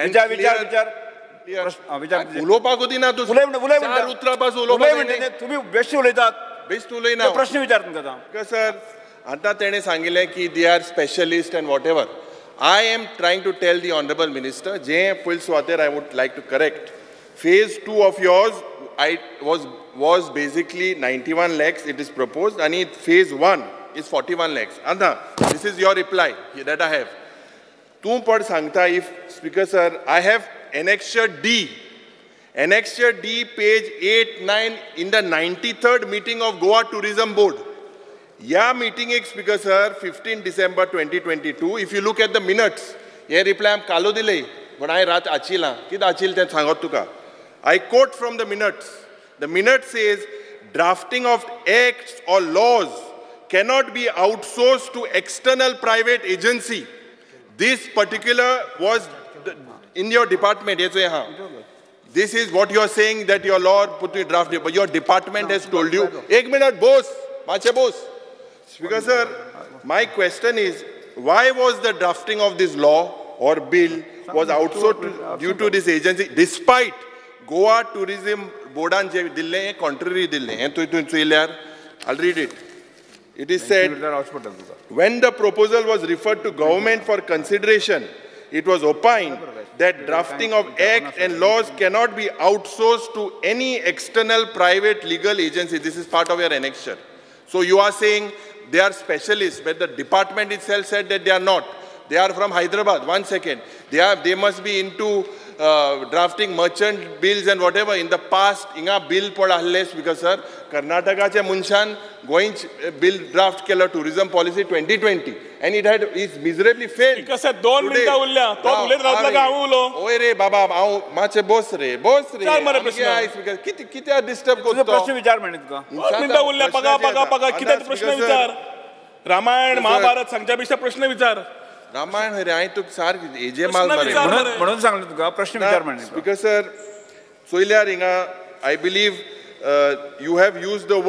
S7: विचार उलोवपाक दिना तूं चार उतरां पासून उलोवपाक
S3: तुम्ही बेश्टी उलयतात
S7: बेस्ट उलयना
S3: प्रश्न विचार तुमकां
S7: सर आता तेणे सांगिल्लें की they are specialist and whatever I am trying to tell the honourable minister जे पयले सुवातेर I would like to correct phase 2 of yours I was basically 91 lakhs it is proposed and phase 1 is 41 lakhs. Anda, this is your reply that I have. Tu pad sangta if Speaker sir, I have Annexure D. Annexure D page 8-9 in the 93rd meeting of Goa Tourism Board. Yeah meeting ek Speaker sir 15 December 2022. If you look at the minutes, ye reply am kalo dile, but I rat achila. Kid achil te sangot tuka. I quote from the minutes. The minute says, drafting of acts or laws cannot be outsourced to external private agency. This particular was in your department. This is what you are saying that your law put in draft, but your department has told you. Ek minute, boss. Mache boss. Speaker sir, my question is, why was the drafting of this law or bill was outsourced due to this agency, despite Goa Tourism Boardan je dille contrary dille and I'll read it. It is said, when the proposal was referred to government for consideration, it was opined that drafting of acts and laws cannot be outsourced to any external private legal agency. This is part of your annexure. So you are saying they are specialists, but the department itself said that they are not. They are from Hyderabad. 1 second. They must be into drafting merchant bills and whatever. In the past, inga bill padahle because sir, Karnatakache munshan going bill draft kela tourism policy 2020, and it had is miserably failed.
S12: Because sir, 2 minutes ulla, to ulet ratla ka ulo.
S7: Oy re baba, mache boss re. Chal mare prashna. Kiti disturb korto.
S3: प्रश्न विचार म्हणत का
S12: 2 minutes ulla, paga किती प्रश्न विचार. रामायण महाभारत सांगच्या पेक्षा प्रश्न विचार.
S7: रामायण रे आई तुक सार एजे माल मारे
S3: म्हणून सांगलं तुका प्रश्न विचार म्हणत
S7: स्पीकर सर सोयल्यार हिंगा I believe you have used the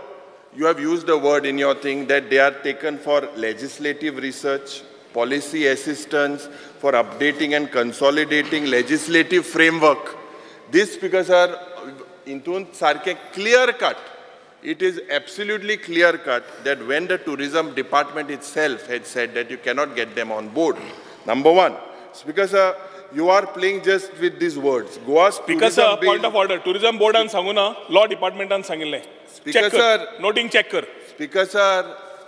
S7: word in your thing that they are taken for legislative research, policy assistance, for updating and consolidating legislative framework. This Speaker sir intun sarke clear cut. It is absolutely clear-cut that when the tourism department itself had said that you cannot get them on board. Number one, Speaker sir, you are playing just with these words. Goa
S12: Speaker sir, point of order. Tourism board and sanguna, law department and sangile.
S7: Speaker sir,
S12: noting checker.
S7: Speaker sir,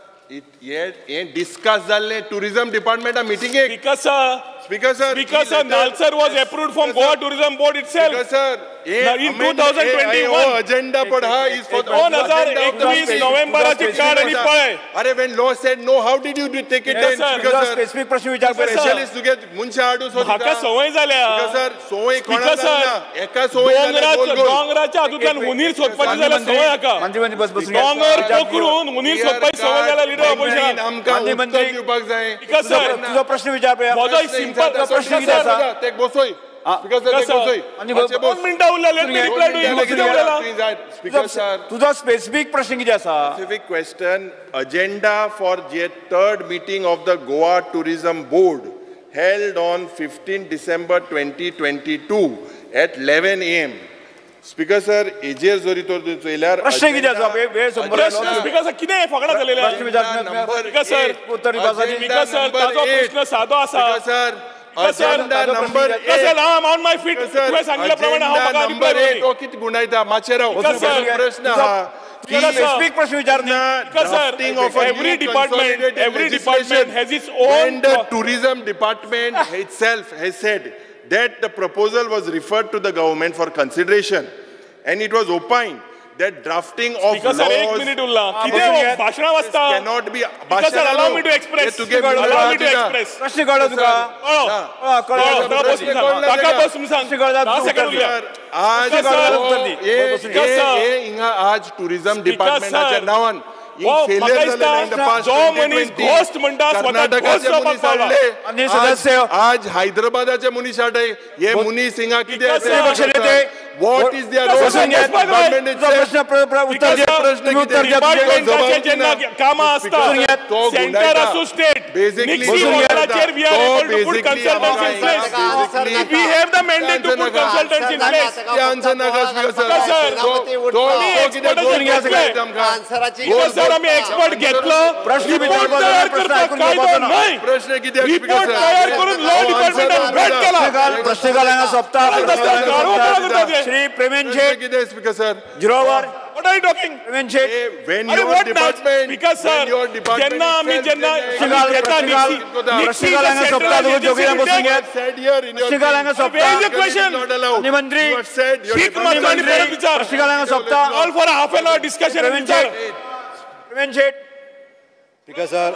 S7: it discuss dalle tourism department a meeting. Speaker sir,
S12: Nalsar was approved from Goa Tourism Board itself.
S7: Speaker sir,
S12: in 2021
S7: agenda padha is for
S12: 2021 November ची card आणि पळय.
S7: Are when law said no, how did you take it then?
S3: Speaker sir, specific प्रश्न विचार
S7: specialist to get मुंशा आडू सोडता.
S12: हाका सवय झाल्या.
S7: Speaker sir, सवय कोणा झाल्या? एका सवय झाल्या.
S12: डोंगराच्या हातूंतल्यान हुनीर सोदपाची झाल्या सवय हाका.
S3: मंत्री बस
S12: डोंगर पकडून हुनीर सोदपाची सवय झाल्या लीडर ऑपोजिशन.
S7: आमका उत्तर दिवपाक जाय.
S12: Speaker sir,
S3: तुझा प्रश्न विचार पळय.
S12: माझा सिंपल प्रश्न
S3: किती आसा?
S7: ते बसोय. Speaker sir, ते बसोय.
S12: आणि 2 मिनिटं उरले मी रिप्लाय टू
S7: Speaker sir,
S3: तुझा स्पेसिफिक प्रश्न किती आसा?
S7: Specific question. Agenda for the 3rd meeting of the Goa Tourism Board held on 15 December 2022 at 11 a.m. Speaker sir, एजेर जोरी तो चोयल्यार
S3: प्रश्न किती आसा? वेळ संपला.
S12: स्पीकर सर किती फकडा झालेले
S3: प्रश्न विचार
S12: स्पीकर सर
S3: उत्तर दिवपासाठी.
S12: स्पीकर सर ताजो प्रश्न साधो आसा.
S7: Agenda number 8.
S12: I'm on my feet. तुम्ही सांगितल्याप्रमाणे हा
S7: Agenda number 8. ओ किती गुणायता माचेराव. प्रश्न हा
S3: स्पेसिफिक प्रश्न विचारना.
S7: Drafting of
S12: every department has its own.
S7: When the tourism department itself has said that the proposal was referred to the government for consideration, and it was opined that drafting of laws
S12: भाषण वाचता
S7: cannot be.
S12: Sir, allow me to express. Allow me to express.
S3: प्रश्न कळलं तुका?
S7: आज tourism डिपार्टमेंटाच्या नावान failure झालेलं in the past 2020 कर्नाटकाचे मनीस हाडले आज हैदराबादाचे मनीस हाडले हे मनीस हिंगा कितें What is their role?
S12: कामां असतात सेंटर असू state basically we are able to put consultants in place. We have the mandate to put consultants in place.
S7: Answer नाका
S12: सर आम्ही एक्सपर्ट घेतलो प्रश्न तयार करतात कायदो नाही
S7: प्रश्न किती
S12: रिपोर्ट तयार करून लॉ डिपार्टमेंटान भेट केला
S3: प्रश्न घालांगा सोपता श्री प्रेमेन शेठ
S7: किती स्पीकर सर
S12: जिरोवर What are you talking?
S3: Premen Sheth
S7: when your department
S12: because sir ज्यांना आम्ही ज्यांना
S3: प्रश्न घालांगा सोपता तुम्ही जोगीला बसून घ्या
S7: said here in your
S3: प्रश्न घालांगा सोपता मंत्री प्रश्न घालांगा सोपता
S12: all for half an hour discussion
S3: Premen Sheth
S4: speaker sir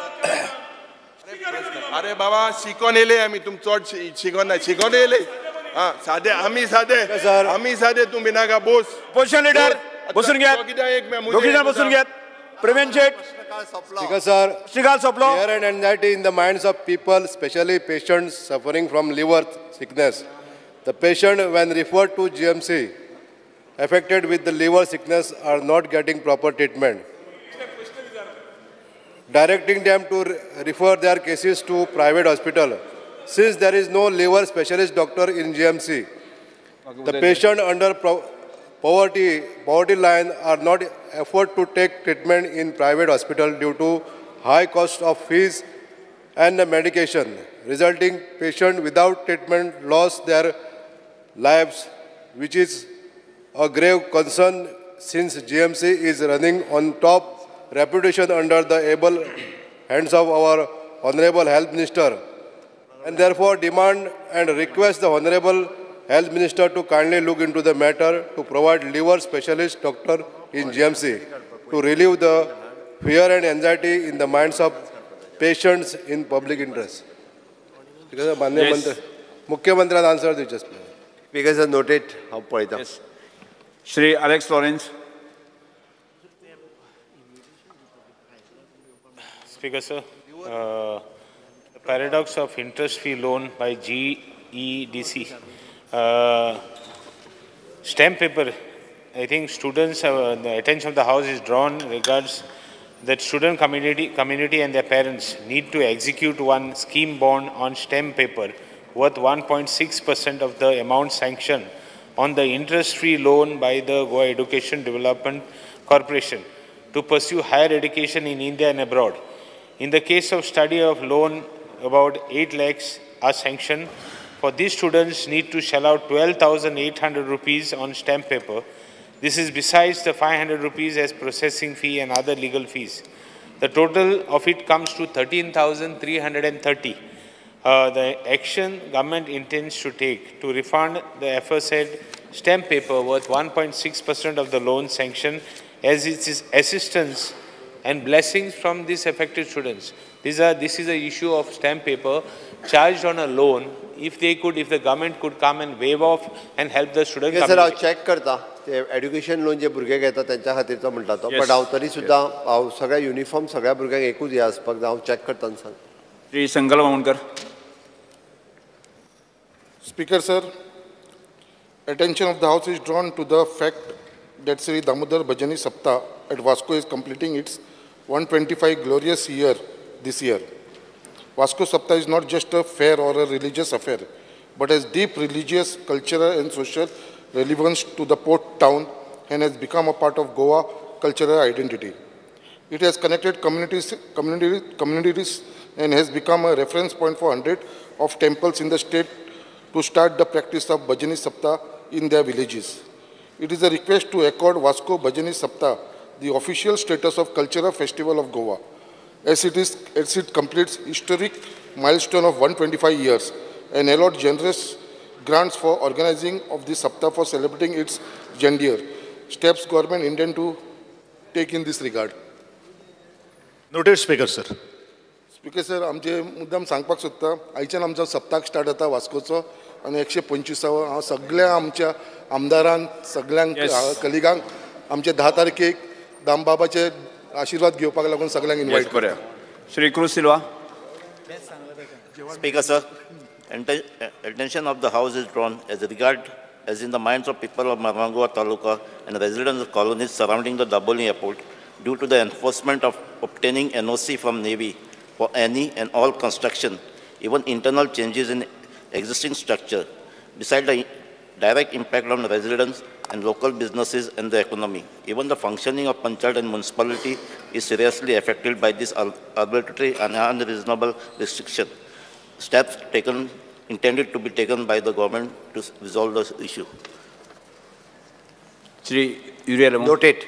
S7: अरे बाबा शिकून येले आम्ही तुम चड शिकून नाही शिकून येले साधे आम्ही साधे तुम्ही नाका बोस
S3: पोजिशन लीडर बसून घ्या दोघीजण बसून घ्या प्रेमेन शेठ
S4: Speaker sir, fear and anxiety in the minds of people, especially patients suffering from liver sickness. The patient, when referred to GMC, affected with the liver sickness, are not getting proper treatment. Directing them to refer their cases to private hospital. Since there is no liver specialist doctor in GMC, the patient under poverty line are not afford to take treatment in private hospital due to high cost of fees and medication, resulting patient without treatment lost their lives, which is a grave concern since GMC is running on top reputation under the able hands of our Honorable Health Minister, and therefore demand and request the Honorable Health Minister to kindly look into the matter to provide liver specialist doctor in GMC to relieve the fear and anxiety in the minds of patients in public interest. Because Mukhyamantri answered this just. Because I noted how point.
S3: Yes. Shri Alex Lawrence.
S13: Speaker sir, the paradox of interest-free loan by GEDC. Stamp paper, I think students have, the attention of the House is drawn regards that student community and their parents need to execute one scheme bond on stamp paper worth 1.6% of the amount sanctioned on the interest-free loan by the Goa Education Development Corporation to pursue higher education in India and abroad. In the case of study of loan, about 8 lakhs are sanctioned. For these students need to shell out 12,800 rupees on stamp paper. This is besides the 500 rupees as processing fee and other legal fees. The total of it comes to 13,330. The action government intends to take to refund the aforesaid stamp paper worth 1.6% of the loan sanction as it is assistance and blessings from these affected students. This is an issue of stamp paper charged on a loan. If the government could come and waive off and help the student
S4: community. Sir, I check करता education loan जे भुरगे घेतात त्यांच्या खातीरचा म्हणटा तो पण हांव तरी सुद्धा हांव सगळ्या युनिफॉर्म सगळ्या भुरग्यांक एकूच हे आसपाक जाय हांव चेक करता सांग.
S3: श्री संकल्प मामूणकर.
S14: Speaker sir, attention of the House is drawn to the fact that Sri Damodar Bhajani Sapta at Vasco is completing its 125 glorious year this year. Vasco Sapta is not just a fair or a religious affair, but has deep religious, cultural and social relevance to the port town and has become a part of Goa cultural identity. It has connected communities and has become a reference point for hundreds of temples in the state to start the practice of Bhajani Sapta in their villages. It is a request to accord Vasco Bhajani Sapta the official status of cultural festival of Goa, as it completes historic milestone of 125 years and allot generous grants for organizing of the Sapta for celebrating its grandeur. Steps government intend to take in this regard.
S9: Noted, Speaker sir.
S14: Speaker sir, आमचे मुद्दाम सांगपाक सोदता आयच्यान आमचो सप्ताक start जाता वास्कोचो आनी 125 हांव सगळ्या आमच्या आमदारांक सगळ्यांक कलिगांक आमचे 10 तारखेक दामबाबाचे आशिर्वाद घेवपाक लागून सगळ्यांक इन्वायट करता.
S3: Shri Cruz Silva.
S15: Speaker, sir, attention of the House is drawn as in the minds of people of Marangua Taluka and residents of colonies surrounding the Daboli airport due to the enforcement of obtaining NOC from Navy for any and all construction, even internal changes in existing structure, besides the direct impact on residents and local businesses and the economy. Even the functioning of Panchayat and municipality is seriously affected by this arbitrary and unreasonable restriction. Steps intended to be taken by the government to resolve this issue.
S3: Noted.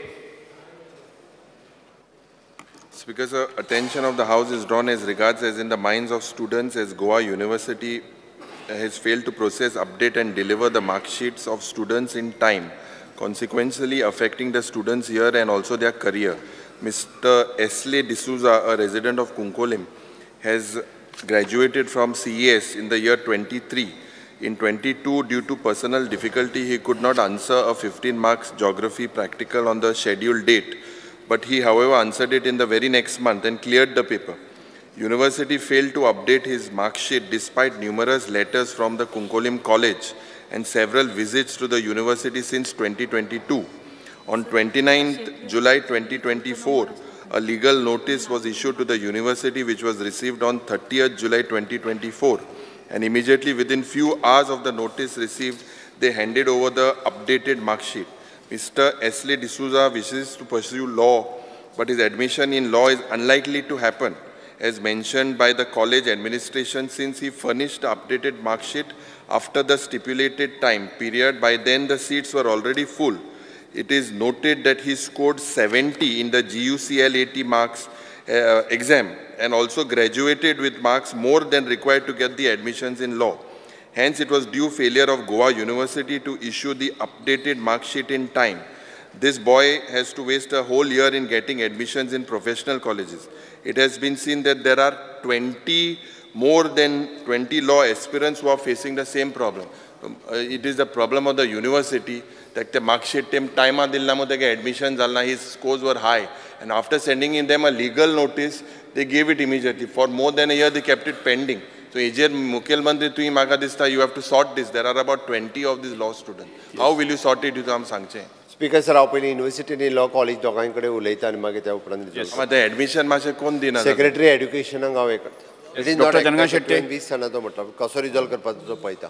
S7: Speaker, sir, attention of the House is drawn as regards as in the minds of students as Goa University has failed to process, update and deliver the mark sheets of students in time, consequently affecting the students here and also their career. Mr. Esley D'Souza, a resident of Kunkolim, has graduated from CES in the year 23. In 22, due to personal difficulty, he could not answer a 15 marks geography practical on the scheduled date, but he, however, answered it in the very next month and cleared the paper. University failed to update his mark sheet despite numerous letters from the Kunkolim College and several visits to the university since 2022. On 29th July 2024, a legal notice was issued to the university which was received on 30th July 2024, and immediately within few hours of the notice received, they handed over the updated mark sheet. Mr. Esley D'Souza wishes to pursue law, but his admission in law is unlikely to happen, as mentioned by the college administration, since he furnished the updated mark sheet after the stipulated time period. By then, the seats were already full. It is noted that he scored 70 in the GUCL 80 marks exam and also graduated with marks more than required to get the admissions in law. Hence, it was due failure of Goa University to issue the updated mark sheet in time. This boy has to waste a whole year in getting admissions in professional colleges. It has been seen that there are more than 20 law aspirants who are facing the same problem. It is the problem of the university that the mark sheet time admission his scores were high, and after sending in them a legal notice, they gave it immediately. For more than a year, they kept it pending. So, Mukhil Mantri, you have to sort this. There are about 20 of these law students. Yes. How will you sort it?
S4: Speaker, sir, I university in law college dogankade ulayta ani mage त्या उपरांत.
S7: Yes. The admission माशे कोण दिना?
S4: Secretary Education हांगा वे करता.
S3: It is Dr. Jangan Shetty.
S4: 20 सालाचो म्हटला कसो resolve करपाचो पळयता.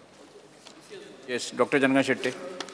S3: Yes, Dr. Jangan Shetty.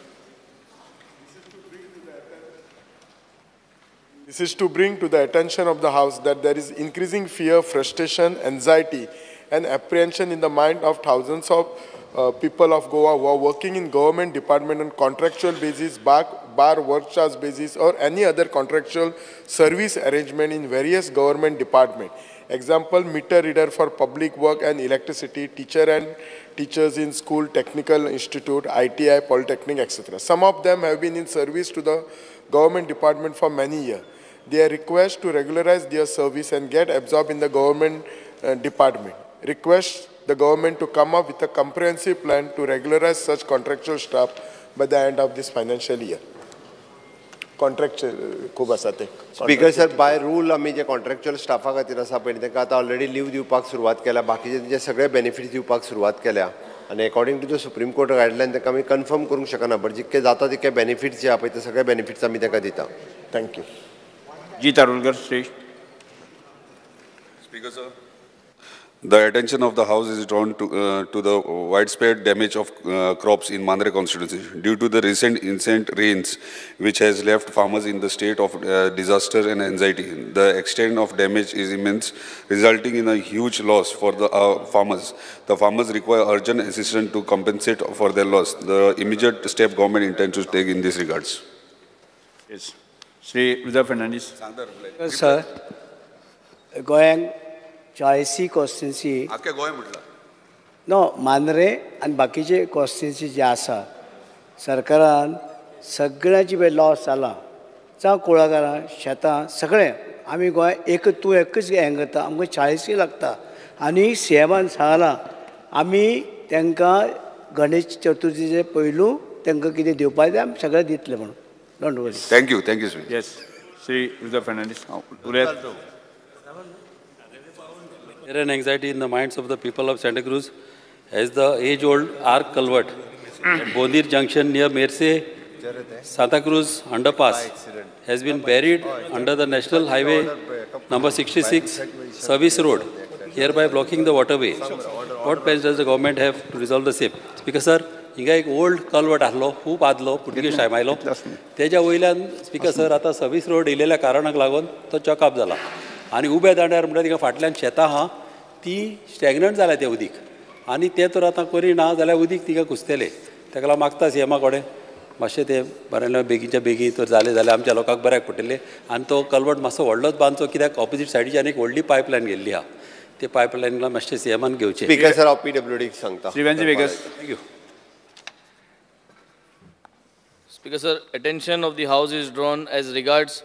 S16: This is to bring to the attention of the House that there is increasing fear, frustration, anxiety, and apprehension in the mind of thousands of people of Goa who are working in government department on contractual basis, bar work charge basis, or any other contractual service arrangement in various government departments. Example, meter reader for public work and electricity, teachers in school, technical institute, ITI, polytechnic, etc. Some of them have been in service to the government department for many years. They are requested to regularize their service and get absorbed in the government department. Request the government to come up with a comprehensive plan to regularize such contractual staff by the end of this financial year.
S4: Speaker, sir, by rule, आम्ही जे contractual staff खातीर आसा पळय तांकां आतां already leave दिवपाक सुरवात केल्या, बाकीचे जे सगळे benefits दिवपाक सुरवात केल्या, आणि according to the Supreme Court guideline तांकां आमी confirm करूंक शकना, बट जितके जाता तितके benefits जे आहा पळय ते सगळे benefits आमी तांकां दिता. Thank you.
S3: G. Tarulkar, Sri.
S6: Speaker, sir. The attention of the House is drawn to the widespread damage of crops in Mandre constituency due to the recent incessant rains, which has left farmers in the state of disaster and anxiety. The extent of damage is immense, resulting in a huge loss for the farmers. The farmers require urgent assistance to compensate for their loss. The immediate step government intends to take in these regards.
S3: Yes. Sri Rudra Fernandez.
S17: Sir, Goyang 40 constituency नो मांद्रे आनी बाकीचे constituency जे आसा सरकारान सगळ्यांची पळय loss जाला जावं कुळागरां शेतां सगळें आमी गोंय एकच हें करता आमकां 40 लागता आनी सीएमान सांगलां आमी तांकां गणेश चतुर्थीचे पयलू तांकां कितें दिवपाक जाय आमी सगळें दितले म्हणून. Don't worry.
S6: Thank you. Thank you.
S3: Yes. Shri Rudra Fernandes उलयात.
S8: Fear and anxiety in the minds of the people of Santa Cruz as the age-old arc culvert at Bondir Junction near Merce, Santa Cruz underpass has been buried under the National Highway number 66 service road, hereby blocking the waterway. What plans does the government have to resolve the same? Speaker sir, हिंगा एक old culvert आसलो खूब आदलो Portuguese टायमायलो तेज्या वयल्यान speaker sir आतां service road येयलेल्या कारणाक लागून तो चॉकअप जाला आनी उब्या दांड्यार म्हणटा तिका फाटल्यान शेतां आहा ती स्टॅग्नंट जाल्या तें उदीक आनी तें तर आतां करिना जाल्यार उदीक तिका कुसतलें तेका लागून मागता सीएमा कडेन मातशें तें बरें बेगीच्या बेगीन तर जालें जाल्यार आमच्या लोकांक बऱ्याक पडटलें आनी तो कल्वर्ट मातसो व्हडलोच बांदचो कित्याक ऑपोजीट सायडीच्यान एक व्हडली पायपलायन गेल्ली आहा ते पायपलायनीला मातशें सीएमान घेवचें.
S4: स्पीकर सर हांव PWD सांगता.
S3: श्रीवेंजी वेगस.
S8: Thank you.
S18: Speaker sir, attention of the House is drawn as regards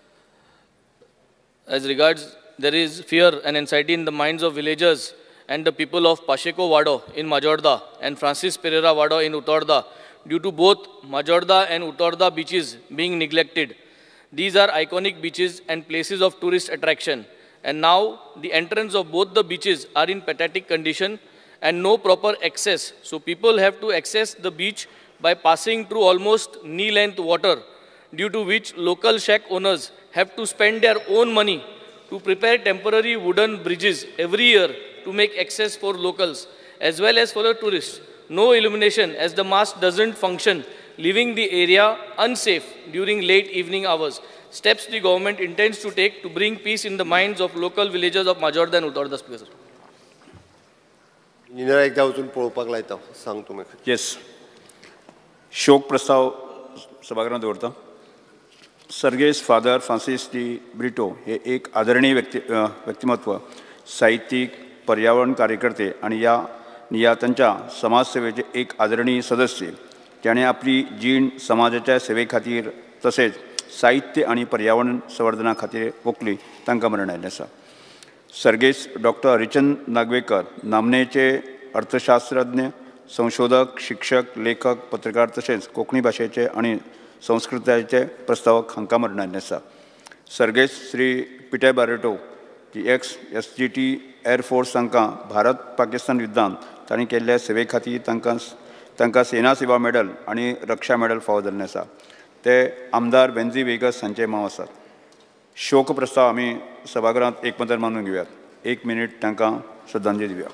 S18: there is fear and anxiety in the minds of villagers and the people of Pacheco Wado in Majorda and Francis Pereira Wado in Utorda due to both Majorda and Utorda beaches being neglected. These are iconic beaches and places of tourist attraction, and now the entrance of both the beaches are in pathetic condition and no proper access. So people have to access the beach by passing through almost knee-length water, due to which local shack owners have to spend their own money to prepare temporary wooden bridges every year to make access for locals as well as for the tourists. No illumination as the mast doesn't function, leaving the area unsafe during late evening hours. Steps the government intends to take to bring peace in the minds of local villagers of Majorda and Utorda, Speaker.
S4: Engineer एकदा वचून पळोवपाक लायता सांग तुमी.
S3: Yes. शोक प्रस्ताव सभागृहात दवरता. सर्गेस फादर फ्रांसीस डी ब्रिटो हे एक आदरणीय व्यक्तिमत्व, साहित्यिक, पर्यावरण कार्यकर्ते आणि या नियातांच्या समाजसेवेचे एक आदरणीय सदस्य. त्याने आपली जीण समाजाच्या सेवे खातीर तसेच साहित्य आणि पर्यावरण संवर्धना खातीर ओंपली, तांकां मरण आयिल्लें आसा. सर्गेस डॉक्टर हरिचंद नागवेकर नामनेचे अर्थशास्त्रज्ञ, संशोधक, शिक्षक, लेखक, पत्रकार तसेच कोंकणी भाशेचे आणि संस्कृतायेचे प्रस्तावक हांकां मरण आयिल्लें आसा. सर्गेस श्री पिटे बारेटो जी SGT एअरफोर्स तांकां भारत पाकिस्तान युद्धांत तांणी केल्ल्या सेवे खातीर तांकां सेना सेवा मेडल आणि रक्षा मेडल फावो जाल्लें आसा. ते आमदार बेन्झी वेगस हांचे मांव आसात. शोक प्रस्ताव आमी सभागृहांत एकमतान मानून घेवयात. 1 मिनीट तांकां श्रद्धांजली दिवया.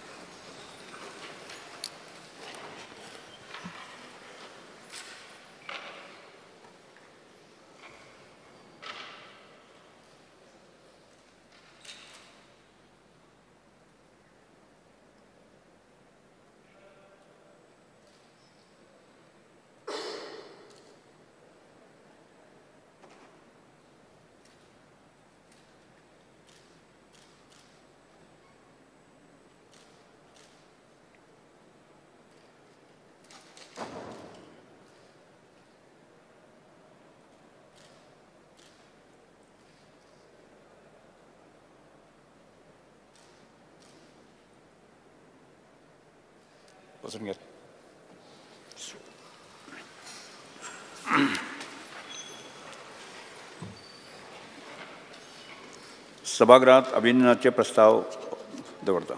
S3: सभागृहात अभिनंदनाचे प्रस्ताव दवरता.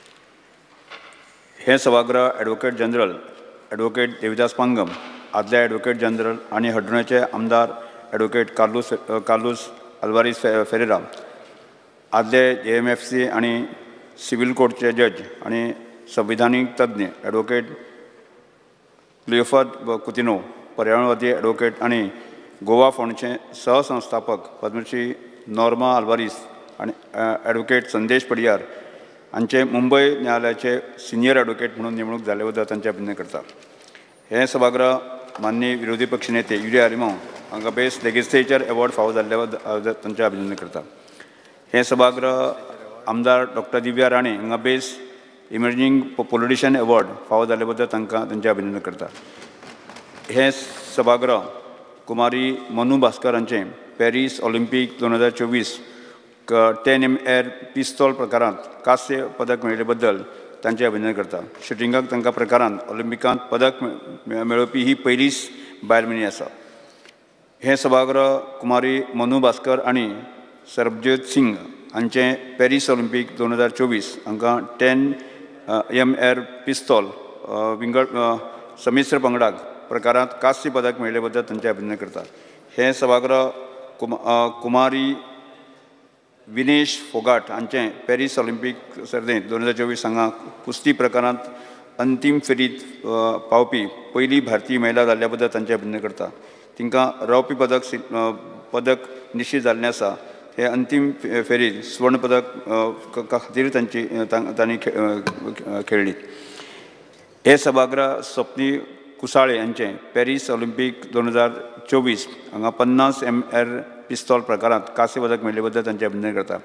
S3: हे सभागृह advocate general advocate Devidas Pangam, आदले ॲडव्होकेट जनरल आणि हड्डुण्याचे आमदार ॲडव्होकेट कार्लोस आल्वारीस फेरेरा, आदले AMFC आणि सिव्हिल कोर्टचे जज आणि संविधानीक तज्ञ ॲडव्होकेट क्लियोफर्ड कुतिनो, पर्यावरणवादी ॲडव्होकेट आणि गोवा फंडचे सहसंस्थापक पद्मश्री नॉर्मा आल्वारीस आणि ॲडव्होकेट संदेश पडियार हांचे मुंबय न्यायालयाचे सिनियर ॲडव्होकेट म्हणून नेमणूक जाले बद्दल तांचे अभिनंदन करता. हे सभागृह माननीय विरोधी पक्षनेते UD आरिमो हांकां बेस्ट लेजिस्लेचर एवॉर्ड फावो जाल्ल्या बद्दल तांचे अभिनंदन करता. हे सभागृह आमदार डॉक्टर दिव्या राणे हांकां बेस्ट इमर्जिंग पॉलिटिशियन एवॉर्ड फावो जाल्ले बद्दल तांकां तांचे अभिनंदन करता. हे सभागृह कुमारी मनु भास्कर हांचे पॅरीस ऑलिंपीक 2024 10M एअर पिस्तॉल प्रकारांत कांस्य पदक मेळिल्ले बद्दल तांचे अभिनंदन करता. शुटिंगाक तांकां प्रकारांत ऑलिंपिकांत पदक मेळोवपी ही पयलीच बायल मनीस आसा. हे सभागृह कुमारी मनु भास्कर आणि सरबजीत सिंग हांचे पॅरीस ऑलिंपीक 2024 हांकां 10 MR पिस्तॉल विंगड समिश्र पंगडाक प्रकारांत कांस्य पदक मेळ्ळे बद्दल तांचे अभिनंदन करता. हे सभागृह कुमारी विनेश फोगाट हांचे पॅरीस ऑलिंपीक सर्तींत 2024 हांगा कुस्ती प्रकारांत अंतीम फेरीत पावपी पयली भारतीय महिला जाल्ल्या बद्दल तांचे अभिनंदन करता. तिंकां रौप्य पदक निश्चित जाल्लें आसा. हे अंतीम फेरीत स्वर्ण पदक खातीर तांणी खेळ्ळी. हे सभागृह स्वप्नी कुसाळे यांचे पॅरीस ऑलिंपीक 2024 हांगा 50 MR पिस्तॉल प्रकारांत कांस्य पदक मेळ्ळे बद्दल तांचे अभिनंदन करता.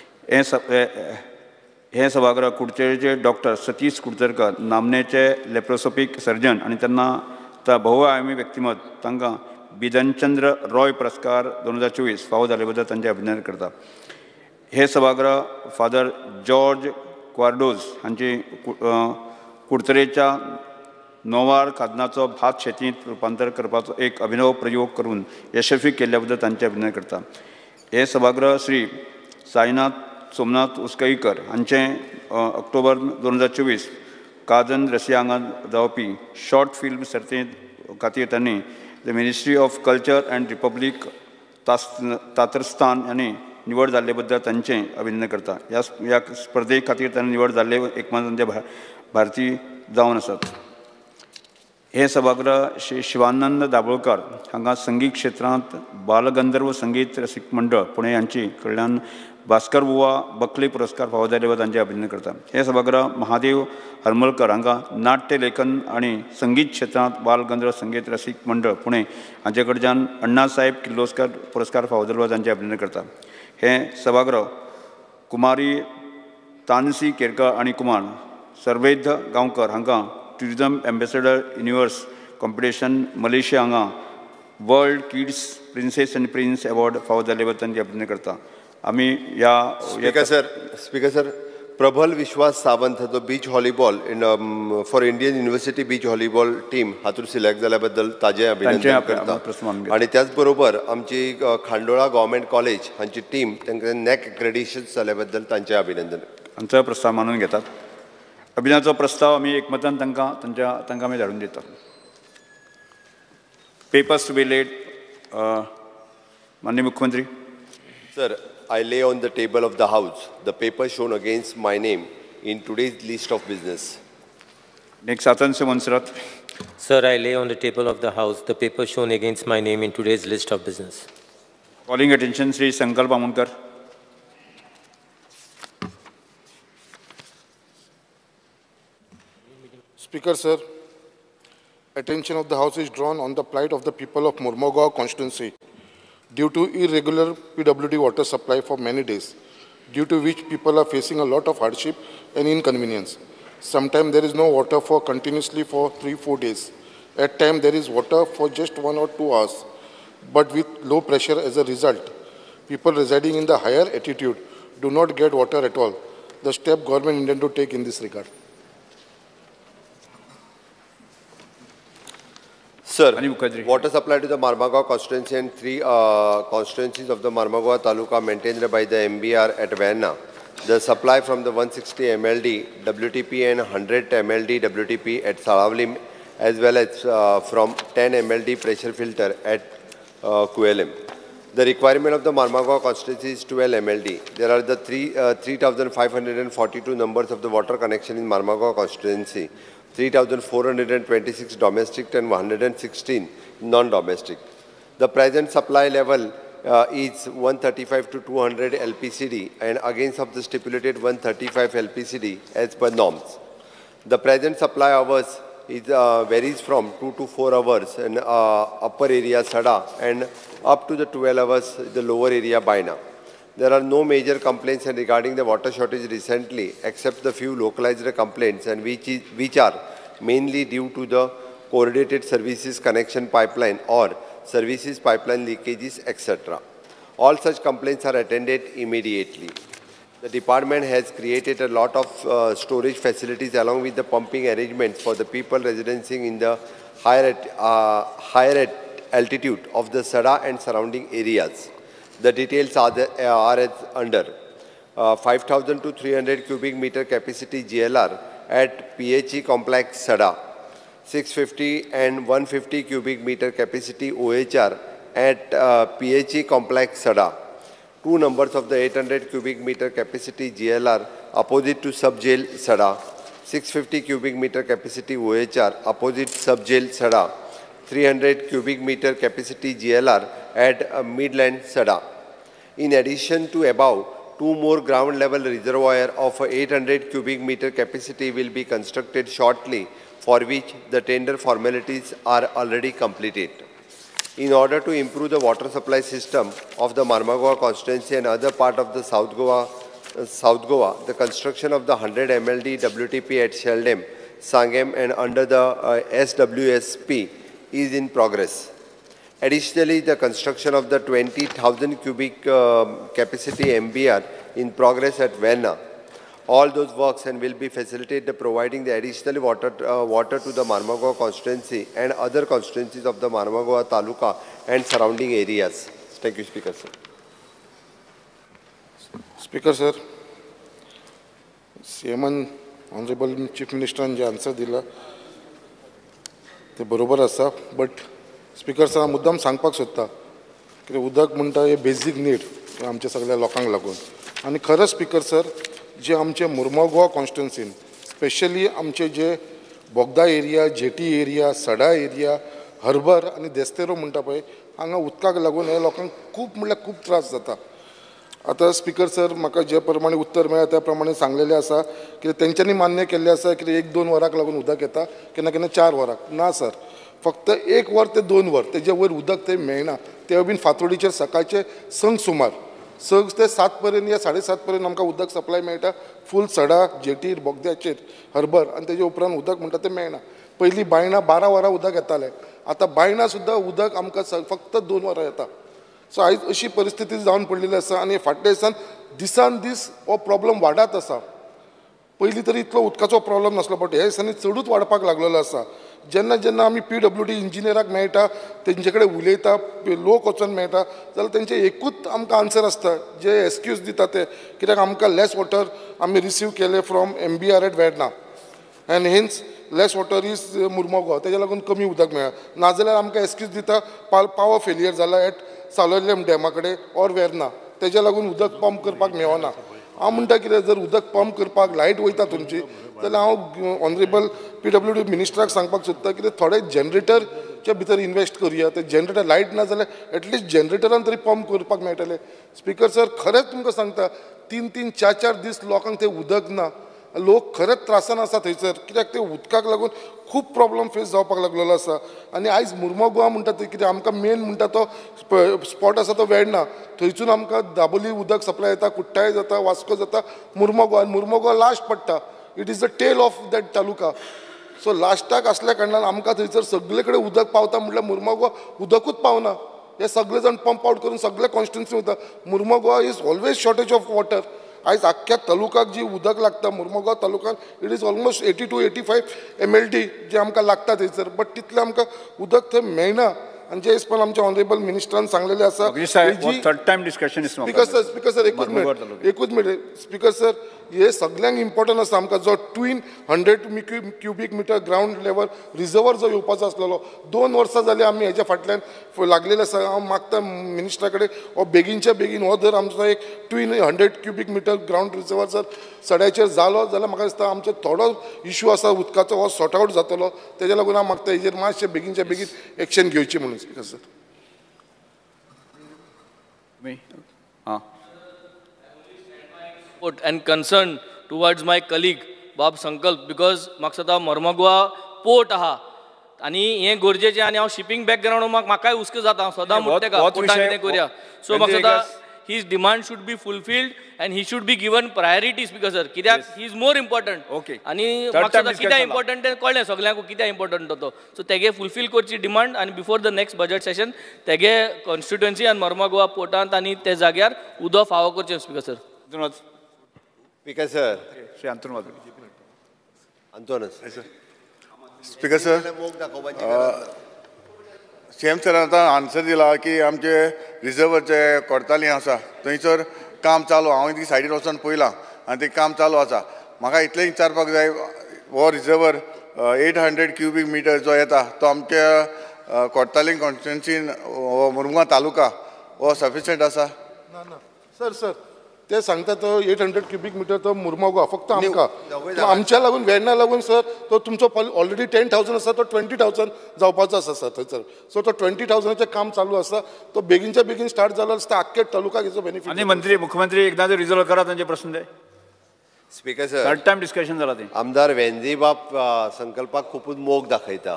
S3: हे सभागृह कुडचडेचे डॉक्टर सतीश कुडचडकर नामनेचे लेप्रोस्कोपिक सर्जन आणि त्यांना बहुआयामी व्यक्तिमत तांकां बिधनचंद्र रॉय पुरस्कार 2024 फावो जाल्ले बद्दल तांचे अभिनंदन करता. हे सभागृह फादर जॉर्ज क्वार्डोज हांची कुडचडेच्या नोवार खाजनाचो भात शेतींत रुपांतर करपाचो एक अभिनव प्रयोग करून यशस्वी केल्ल्या बद्दल तांचे अभिनंदन करता. हे सभागृह श्री साईनाथ सोमनाथ उसकईकर हांचे ऑक्टोबर 2024 काजन रशिया हांगा जावपी शॉर्ट फिल्म सर्तींत खातीर तांणी the ministry of culture and republic Tatarstan हांणी निवड जाल्ले बद्दल तांचें अभिनंदन करता. ह्या स्पर्धे खातीर तांणी निवड जाल्ले एकमात्र भारतीय जावन आसात. हे सभागृह श्री शिवानंद दाबोळकर हांगा संगीत क्षेत्रांत बालगंधर्व संगीत रसीक मंडळ पुणे हांची कडल्यान भास्कर बुवा बकले पुरस्कार फावो जाल्ले बद्दल तांचें अभिनंदन करता. हे सभागृह महादेव हरमलकर हांगा नाट्य लेखन आनी संगीत क्षेत्रांत बालगंधर्व संगीत रसीक मंडळ पुणे हांचे कडच्यान अण्णासाहेब किर्लोस्कर पुरस्कार फावो जाल्ले बद्दल तांचें अभिनंदन करता. हे सभागृह कुमारी तानसी केरकर आनी कुमार सर्वेद गांवकर हांकां tourism ambassador universe competition Malaysia हांगा world kids princess and prince award फावो जाल्ले बद्दल तांचें अभिनंदन करता. आमी ह्या
S4: स्पीकर सर प्रबल विश्वास सावंत जो beach volleyball for Indian university beach volleyball team हातूंत सिलेक्ट जाल्या बद्दल ताजें अभिनंदन करता. आनी त्याच बरोबर आमची खांडोळा गव्हर्मेंट कॉलेज हांची टीम तांकां नॅक एक्रेडिशन जाल्या बद्दल तांचें अभिनंदन.
S3: हांचो प्रस्ताव मानून घेतात. अभिनंदनाचो प्रस्ताव आमी एकमतान तांकां आमी धाडून दितात. Papers to be laid. माननीय मुख्यमंत्री.
S4: Sir, I lay on the table of the House the paper shown against my name in today's list of business.
S3: Next, Satansi Monserrat.
S19: Sir, I lay on the table of the House the paper shown against my name in today's list of business.
S3: Calling attention, Sri Sankalp Amonkar.
S14: Speaker, sir, attention of the House is drawn on the plight of the people of Mormugao constituency due to irregular PWD water supply for many days, due to which people are facing a lot of hardship and inconvenience. Sometimes there is no water for continuously for 3-4 days. At times there is water for just 1 or 2 hours, but with low pressure as a result. People residing in the higher altitude do not get water at all. The step government intend to take in this regard.
S4: Sir, water supply to the Marmagao constituency and 3 constituencies of the Marmagao Taluka maintained by the MBR at Vienna. The supply from the 160 MLD WTP and 100 MLD WTP at Saravlim, as well as from 10 MLD pressure filter at Kuelem. The requirement of the Marmagao constituency is 12 MLD. There are the 3,542 numbers of the water connection in Marmagao constituency. 3,426 domestic and 116 non-domestic. The present supply level is 135 to 200 LPCD and against of the stipulated 135 LPCD as per norms. The present supply hours is, varies from 2 to 4 hours in upper area Sada and up to the 12 hours in the lower area Baina. There are no major complaints regarding the water shortage recently, except the few localized complaints, and which are mainly due to the coordinated services connection pipeline or services pipeline leakages, etc. All such complaints are attended immediately. The department has created a lot of storage facilities along with the pumping arrangements for the people residing in the higher altitude of the Sada and surrounding areas. The details are as under. 5,000 to 300 cubic meter capacity GLR at PHE complex Sada. 650 and 150 cubic meter capacity OHR at PHE complex Sada. 2 numbers of the 800 cubic meter capacity GLR opposite to sub-jail Sada. 650 cubic meter capacity OHR opposite sub-jail Sada. 300 cubic meter capacity GLR at Midland Sada. In addition to above, 2 more ground level reservoir of 800 cubic meter capacity will be constructed shortly, for which the tender formalities are already completed. In order to improve the water supply system of the Marmagua constituency and other part of the South Goa, the construction of the 100 MLD WTP at Sheldam, Sangam and under the SWSP is in progress. Additionally, the construction of the 20,000 cubic capacity MBR in progress at Verna. All those works and will be facilitated providing the additional water to the Marmagua constituency and other constituencies of the Marmagua Taluka and surrounding areas. Thank you, Speaker, sir.
S14: Speaker, sir. CM Honorable Chief Minister जे answer दिला ते बरोबर आसा, but speaker sir मुद्दाम सांगपाक सोदता की उदक म्हणटा हे बेजीक नीड आमच्या सगळ्या लोकांक लागून. आनी खरंच स्पीकर सर जे आमचे मुर्मगांव कॉन्स्टिट्युन्सीन स्पेशली आमचे जे Bogda area, jetty area, Sada area, harbour आनी देस्तेरो म्हणटा पळय हांगा उदकाक लागून हे लोकांक खूब म्हणल्यार खूब त्रास जाता. आता स्पीकर सर म्हाका जे प्रमाणे उत्तर मेळ्ळा त्या प्रमाणे सांगलेले आसा की तेंच्यांनी मान्य केल्ले आसा की 1-2 वरांक लागून उदक येता, केन्ना केन्ना 4 वरांक. ना सर, फक्त 1 वर ते 2 वर तेजे वयर उदक ते मेळना. ते बीन फातोडीचेर सकाळचे संक सुमार 6 ते 7 पर्यंत या 7:30 पर्यंत आमकां उदक सप्लाय मेळटा फूल सडा, जेटीर, बोगद्याचेर, हर्बर आनी तेजे उपरांत उदक म्हणटा तें मेळना. पयलीं बायणां 12 वरां उदक येतालें, आतां बायणां सुद्दां उदक आमकां फक्त 2 वरां येता. सो आयज अशी परिस्थिती जावन पडलेली आसा आनी फाटल्या दिसान दीस हो प्रॉब्लम वाडत आसा. पयलीं तरी इतलो उदकाचो प्रॉब्लम नासलो, बट ह्या दिसांनी चडूच वाडपाक लागलेलो आसा. जेन्ना जेन्ना आमी PWD इंजिनियराक मेळटा, तेंचे कडेन उलयता, लोक वचून मेळटा, जाल्यार तेंचे एकूच आमकां आन्सर आसता जे एक्सक्यूज दिता ते, कित्याक आमकां लेस वॉटर आमी रिसीव केले from MBR at Verna and hence less water is Mormugao, तेज्या लागून कमी उदक मेळ्ळा. नाजाल्यार आमकां एक्सक्यूज दिता पावर फेलियर जाला एट सालोलेम डॅमा कडेन ऑर वेर्ना, तेज्या लागून उदक पंप करपाक मेळना. हांव म्हणटा कितें, जर उदक पंप करपाक लायट वयता तुमची जाल्यार हांव ऑनरेबल PWD मिनिस्टराक सांगपाक सोदता की थोडे जनरेटरच्या भितर इन्वेस्ट करुया. ते जनरेटर लायट ना जाल्यार एटलिस्ट जनरेटरान तरी पंप करपाक मेळटलें. स्पीकर सर, खरेंच तुमकां सांगता 3-3, 4-4 दीस लोकांक ते उदक ना. लोक खरेंच त्रासान आसा थंयसर, कित्याक ते उदकाक लागून खूब प्रॉब्लम फेस जावपाक लागलेलो आसा. आनी आयज मुर्मगांव म्हणटा ते कितें आमकां मेन म्हणटा तो स्पॉट आसा तो वेर्ना, थंयसून आमकां दाबोली उदक सप्लाय जाता, कुट्टाळे जाता, वास्को जाता, मुर्मगांव. आनी मुर्मगांव लास्ट पडटा. It is the tail of that taluka. So लास्टाक असल्या कारणान आमकां थंयसर सगळे कडेन उदक पावता म्हटल्यार मुर्मगांव उदकूच पावना. हे सगळे जाण पंप आउट करून सगळे कॉन्स्टिट्युन्सी वता. Mormugao is always shortage of water. आयज आख्ख्या तालुकाक जी उदक लागता मुर्मगांव तालुक्यात it is almost 80 to 85 MLD जे आमकां लागता थंयसर, बट तितलें आमकां उदक थंय मेळना. आनी जे हिसपान आमच्या ऑनरेबल मिनिस्टरान सांगलेलें आसा. स्पीकर सर एकूच मिनिट स्पीकर सर, हे सगळ्यांक इम्पॉर्टंट आसा आमकां जो twin 100 cubic metre ground level reservoir जो येवपाचो आसलेलो 2 वर्सां जाली आमी हेच्या फाटल्यान लागलेले आसा. हांव मागता मिनिस्टरा कडेन हो बेगीनच्या बेगीन हो जर आमचो एक twin 100 cubic metre ground reservoir जर सड्याचेर जालो जाल्यार म्हाका दिसता आमचो थोडो इश्यू आसा उदकाचो हो सॉर्ट आउट जातलो. तेज्या लागून हांव मागता हेजेर मातशें बेगीनच्या बेगीन एक्शन घेवची म्हणून. Speaker sir
S18: and concern towards my colleague Bab Sankalp, because म्हाका मर्मगोवा पोर्ट आहा आनी हे गरजेचें आनी हांव शिपींग बॅकग्राउंड म्हाकाय हुस्क जाता. हांव सदां म्हणटा तेका पोर्टाक कितें करुया. सो म्हाका his demand should be fulfilled and he should be given priority. Speaker sir, कित्याक he is more important.
S3: Okay.
S18: आनी म्हाका कितें इम्पॉर्टंट तें कळ्ळें सगळ्यांक कितें इम्पॉर्टंट तो. सो तेगे फुलफील करची डिमांड आनी before the next budget session तेगे कॉन्स्टिट्युएन्सी आनी मर्मगोवा पोर्टांत आनी त्या जाग्यार उदक फावो करचें. Speaker sir.
S4: Speaker sir.
S20: Speaker sir, CM सरान आतां आन्सर दिला की आमचे रिजर्वरचे कोर्ताली आसा थंयसर काम चालू हांव ती सायडीर वचून पळयलां आनी तें काम चालू आसा म्हाका इतलें विचारपाक जाय हो रिजर्वर 800 क्युबिक मिटर जो येता तो आमच्या कोर्तालीं कॉन्स्टिट्युन्सीन हो मुरगांव तालुका हो सफिशियंट आसा
S14: ना सर ते सांगता तो 800 क्युबिक मिटर तो मुरमागो फक्त आमकां आमच्या लागून वेर्णा लागून सर तो तुमचो ऑलरेडी 10,000 आसा तो 20,000 जावपाचो आसा सर थंयसर सो तो 20,000चे काम चालू आसा तो बेगीनच्या बेगीन स्टार्ट जालो आसता आख्खे तालुकाक हेचो बेनिफीट
S3: आनी मुख्यमंत्री एकदा रिजॉल्व करा तांचे प्रश्न ते
S4: speaker sir
S3: third time discussion जाला ते
S4: आमदार वेंजी बाब संकल्पाक खूपच मोग दाखयता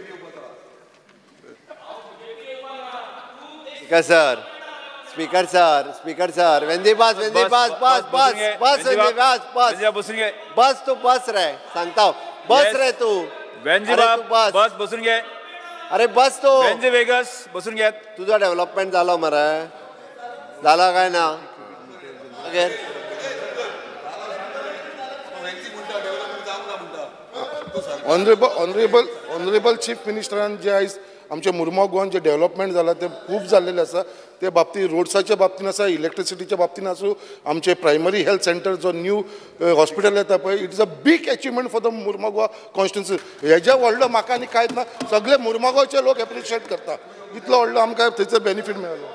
S4: स्पीकर सर वेंजी बस तू बस रे सांगता बस रे तू
S3: वेंजी बाब बस बसून घे
S4: अरे बस तू
S3: वेंजी वेगस बसून घे
S4: तुझा डेव्हलपमेंट झाला मरे झाला काय ना
S14: ऑनरेबल चीफ मिनिस्टरान जे आयज आमच्या मुरमाव गोवान जे डेव्हलपमेंट जाला ते खूप जाल्लेले आसा ते बाबतींत रोड्साच्या बाबतींत आसा इलेक्ट्रिसिटीच्या बाबतींत आसूं आमचे प्रायमरी हेल्थ सेंटर जो न्यू हॉस्पिटल येता पळय it is a big achievement for the Mormugao constituency हेज्या व्हडलो म्हाका आनी कांयच ना सगळे मुरमागांवचे लोक एप्रिशिएट करता इतलो व्हडलो आमकां थंयचो बेनिफीट मेळ्ळो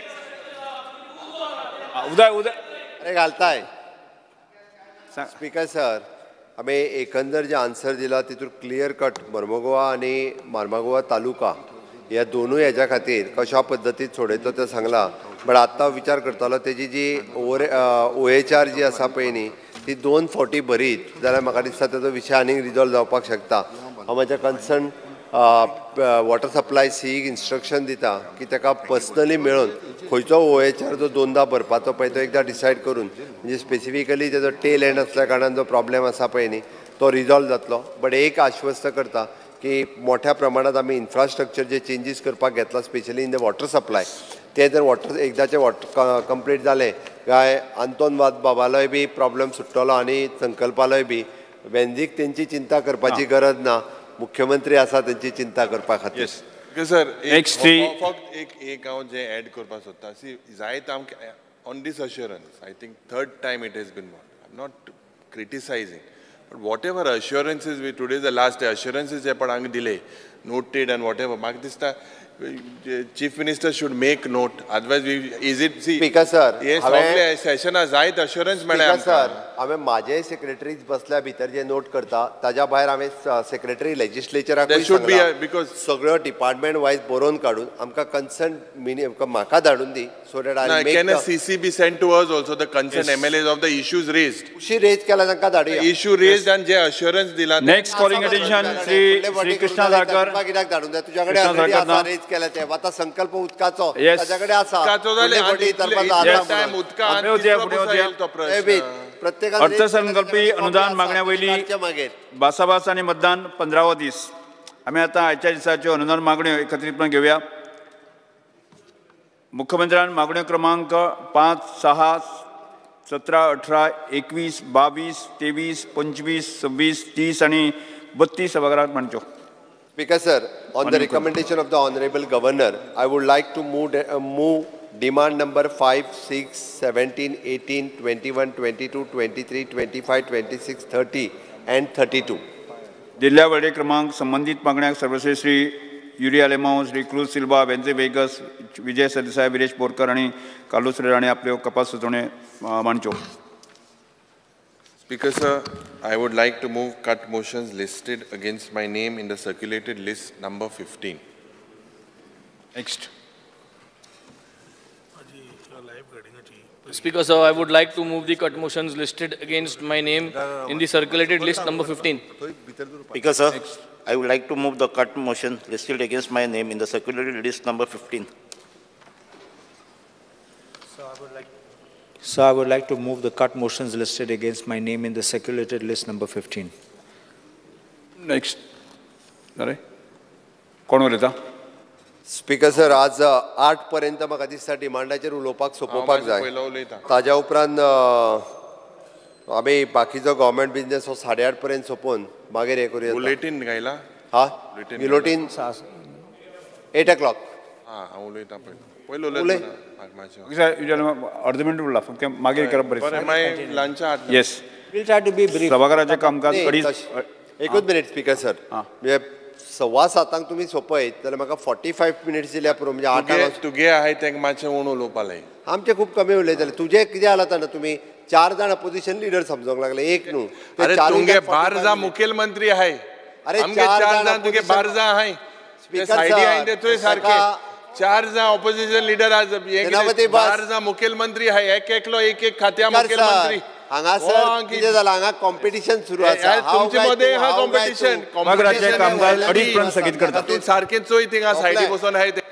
S3: उदय
S4: अरे घालताय स्पीकर सर आमी एकंदर जे आन्सर दिला तितून क्लियर कट मर्मगोवा आनी मार्मागोवा तालुका ह्या दोनूय हेज्या खातीर कशा पद्दतीन सोडयता तें सांगलां बट आत्तां विचार करतालो तेजी जी OHR जी आसा पळय न्ही ती 2 फावटी भरीत जाल्यार म्हाका दिसता तेजो विशय आनीक रिजॉल्व जावपाक शकता हांव म्हाज्या concern water supply seek instruction दिता की ताका पर्सनली मेळून खंयचो OHR जो 2दा भरपाचो पळय तो एकदां डिसायड करून म्हणजे स्पेसिफिकली तेजो टेल एंड आसल्या कारणान जो प्रॉब्लेम आसा पळय न्ही तो रिजॉल्व जातलो बट एक आश्वस्त करता की मोठ्या प्रमाणात आमी इन्फ्रास्ट्रक्चर जे चेंजीस करपाक घेतला specially in the water supply ते जर एकदाचे वॉटर कंप्लीट जालें काय आंतोन बाबालोय बी प्रॉब्लेम सुट्टलो आनी संकल्पालोय बी वेंजीक तेंची चिंता करपाची गरज ना मुख्यमंत्री आसा त्यांची चिंता करपा खातीर
S7: सर फक्त एक हांव जे एड करपाक सोदता सी जायत आमकां on this assurance I think third time it has been I am not criticising but whatever assurances we today the last day assurances जे पण हांगा दिले नोटेड एंड वॉट एवर म्हाका दिसता chief minister should make note otherwise is it see
S4: speaker sir
S7: हे सगळे सेशनां जायत assurance मेळ्ळ्या
S4: सर हांवें म्हाजे सेक्रेटरीज बसल्या भितर जे नोट करता ताज्या भायर हांवें सेक्रेटरी लेजिस्लेचराक
S7: बिकॉज
S4: सगळ्यो डिपार्टमेंट वायज बरोवन काडून आमकां कन्सर्न म्हाका धाडून दी so that I
S7: can a CCB send to us also the concern MLAs of the issues raised
S4: कुशी रेज केला तांकां धाडुया
S7: इश्यू रेज्ड आनी जे अश्युरन्स दिला
S3: next calling attention Shri Krishna Salkar
S4: कित्याक धाडून दिया तुज्या कडेन ऑलरेडी आसा रेज केला ते आतां संकल्प उदकाचो ताज्या कडेन आसा प्रत्येकान
S3: अर्थसंकल्पी अनुदान मागण्या वयली भासाभास आनी मतदान 15वो दीस आमी आतां आयच्या दिसाच्यो अनुदान मागण्यो एकत्रीतपणान घेवया मुख्यमंत्र्यान मागण्यो क्रमांक 5, 6, 17, 18, 21, 22, 23, 25, 26, 30 आनी 32 सभागृहात मांडच्यो
S4: Speaker sir, on the recommendation of the Honorable Governor, I would like to move demand number 5, 6, 17, 18, 21, 22, 23, 25, 26, 30 and 32.
S3: दिल्ल्या वळेरी क्रमांक संबंधित मागण्याक सर्वश्री श्री युरिया लेमांव, श्री क्रूज सिल्वा, वेंजे वेगस, विजय सरदेसाय, विरेश बोरकर आणि कार्लोस रेडाणी आपल्यो कपास सुचोवण्यो मांडच्यो.
S7: Speaker sir, I would like to move cut motions listed against my name in the circulated list number 15.
S3: Next.
S18: Speaker sir, I would like to move the cut motions listed against my name in the circulated list number 15.
S15: Speaker sir, I would like to move the cut motion listed against my name in the circulated list number 15.
S21: So I would like to move the cut motions listed against my name in the circulated list number 15.
S3: Next. Sorry. कोण उलयता?
S4: Speaker sir आज 8 पर्यंत म्हाका दिसता डिमांडाचेर उलोवपाक सोंपोवपाक जाय. ताज्या उपरांत आमी बाकीचो गव्हर्मेंट बिझनेस हो 8:30 पर्यंत सोंपोवन मागीर हे करूया.
S7: बुलेटिन घायला?
S4: हा बुलेटिन 8 o'clock.
S7: हांव उलयतां पयलो उलय
S3: अर्द मिनट उरला फक्त मागीर करप बरें
S7: लंचा
S3: yes
S17: We'll try to be brief.
S3: सभाघराचें कामकाज अडीच
S4: एकूच मिनिट स्पीकर सर म्हणजे 6:15 तुम्ही सोपयत जाल्यार म्हाका 45 मिनिट्स दिल्या पुरो म्हणजे 8
S7: तुगे आहाय तेंका मातशें उण उलोवपा लाय
S4: आमचे खूप कमी उलयताले तुजे कितें जालां तेन्ना तुमी 4 जाण अपोजिशन लिडर समजूंक लागले एक न्हू
S7: अरे तुगे बारजा मुखेलमंत्री आहाय
S4: अरे
S7: आमगे 4 जाण तुगे बारजा आहाय सायडी आहाय ते तुवें सारके 4 जाण ऑपोजिशन लिडर आज बारजा मुखेलमंत्री आहाय एक एकलो एक खात्या मुखेलमंत्री
S4: हांगासर कितें जालां हांगा कॉम्पिटिशन सुरू आसा
S7: तुमचे मध्ये हा कॉम्पिटिशन
S3: कामकाज अडीच पर्यंत स्थगीत करता
S7: सारकें चोय थिंगा सायडी बसून आहाय